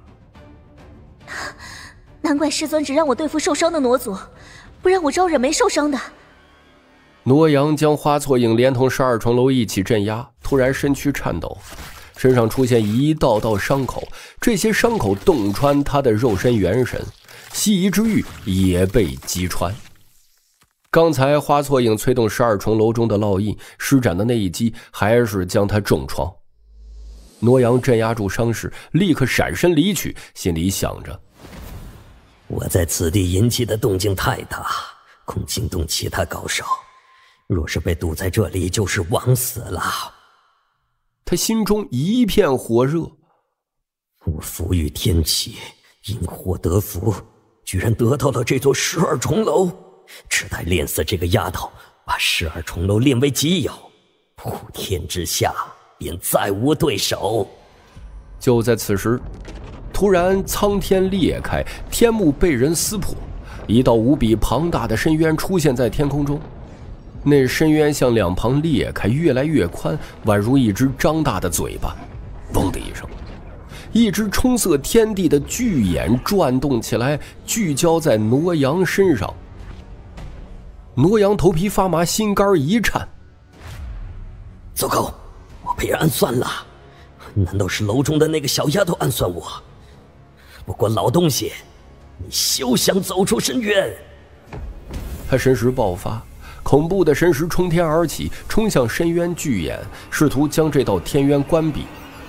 难怪师尊只让我对付受伤的傩祖，不让我招惹没受伤的。 挪阳将花错影连同12重楼一起镇压，突然身躯颤抖，身上出现一道道伤口，这些伤口洞穿他的肉身元神，西夷之域也被击穿。刚才花错影催动12重楼中的烙印施展的那一击，还是将他重创。挪阳镇压住伤势，立刻闪身离去，心里想着， 我在此地引起的动静太大，恐惊动其他高手，若是被堵在这里，就是枉死了。 他心中一片火热， 我福于天启，因祸得福，居然得到了这座12重楼， 只待练死这个丫头，把12重楼练为己有，普天之下便再无对手。 就在此时，突然苍天裂开，天幕被人撕破，一道无比庞大的深渊出现在天空中。那深渊向两旁裂开，越来越宽，宛如一只张大的嘴巴。嗡的一声，一只冲塞天地的巨眼转动起来，聚焦在挪阳身上。挪阳头皮发麻，心肝一颤。 糟糕，我被人暗算了！难道是楼中的那个小丫头暗算我？不过老东西，你休想走出深渊！ 他神识爆发，恐怖的神识冲天而起，冲向深渊巨眼，试图将这道天渊关闭。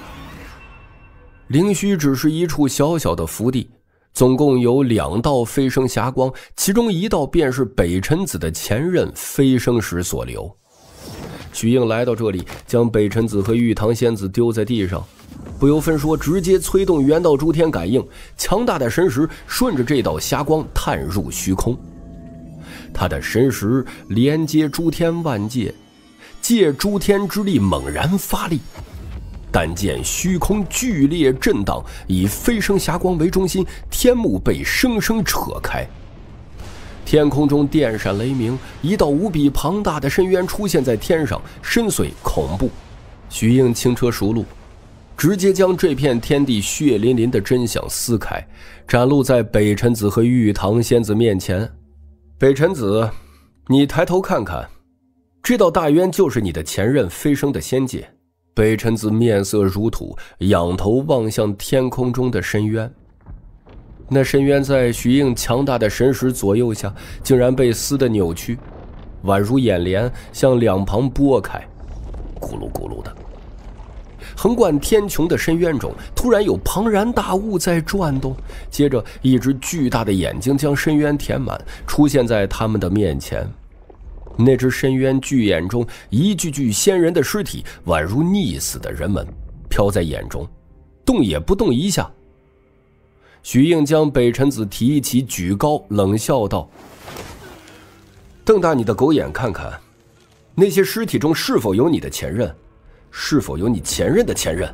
灵虚只是一处小小的福地，总共有2道飞升霞光，其中1道便是北辰子的前任飞升时所留。许应来到这里，将北辰子和玉堂仙子丢在地上，不由分说直接催动元道诸天感应，强大的神识顺着这道霞光探入虚空。他的神识连接诸天万界，借诸天之力猛然发力，但见虚空剧烈震荡，以飞升霞光为中心，天幕被生生扯开。天空中电闪雷鸣，一道无比庞大的深渊出现在天上，深邃恐怖。许应轻车熟路，直接将这片天地血淋淋的真相撕开，展露在北辰子和玉堂仙子面前。北辰子，你抬头看看，这道大渊就是你的前任飞升的仙界。北辰子面色如土，仰头望向天空中的深渊。那深渊在许应强大的神识左右下，竟然被撕得扭曲，宛如眼帘向两旁拨开，咕噜咕噜的。横贯天穹的深渊中，突然有庞然大物在转动，接着一只巨大的眼睛将深渊填满，出现在他们的面前。那只深渊巨眼中，一具具仙人的尸体宛如溺死的人们，飘在眼中，动也不动一下。许应将北辰子提起举高，冷笑道：瞪大你的狗眼看看，那些尸体中是否有你的前任，是否有你前任的前任？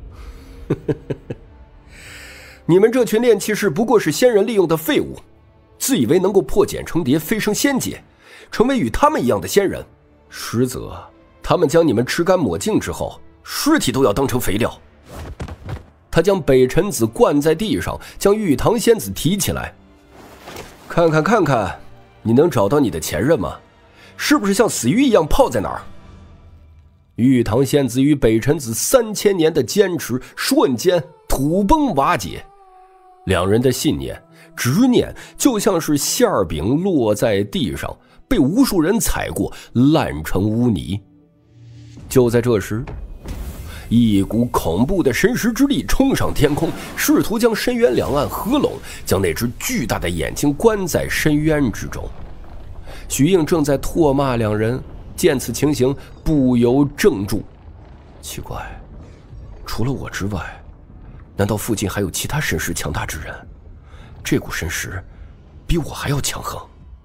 你们这群炼气士不过是仙人利用的废物，自以为能够破茧成蝶，飞升仙界，成为与他们一样的仙人，实则他们将你们吃干抹净之后，尸体都要当成肥料。他将北辰子灌在地上，将玉堂仙子提起来，看看，你能找到你的前任吗？是不是像死鱼一样泡在哪儿？玉堂仙子与北辰子3000年的坚持，瞬间土崩瓦解。两人的信念、执念就像是馅饼落在地上，被无数人踩过，烂成污泥。就在这时，一股恐怖的神识之力冲上天空，试图将深渊两岸合拢，将那只巨大的眼睛关在深渊之中。许应正在唾骂两人，见此情形，不由怔住。奇怪，除了我之外，难道附近还有其他神识强大之人？这股神识比我还要强横。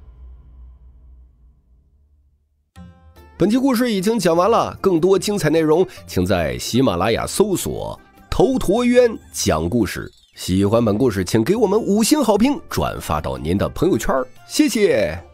本期故事已经讲完了，更多精彩内容请在喜马拉雅搜索头陀渊讲故事。喜欢本故事请给我们5星好评，转发到您的朋友圈，谢谢。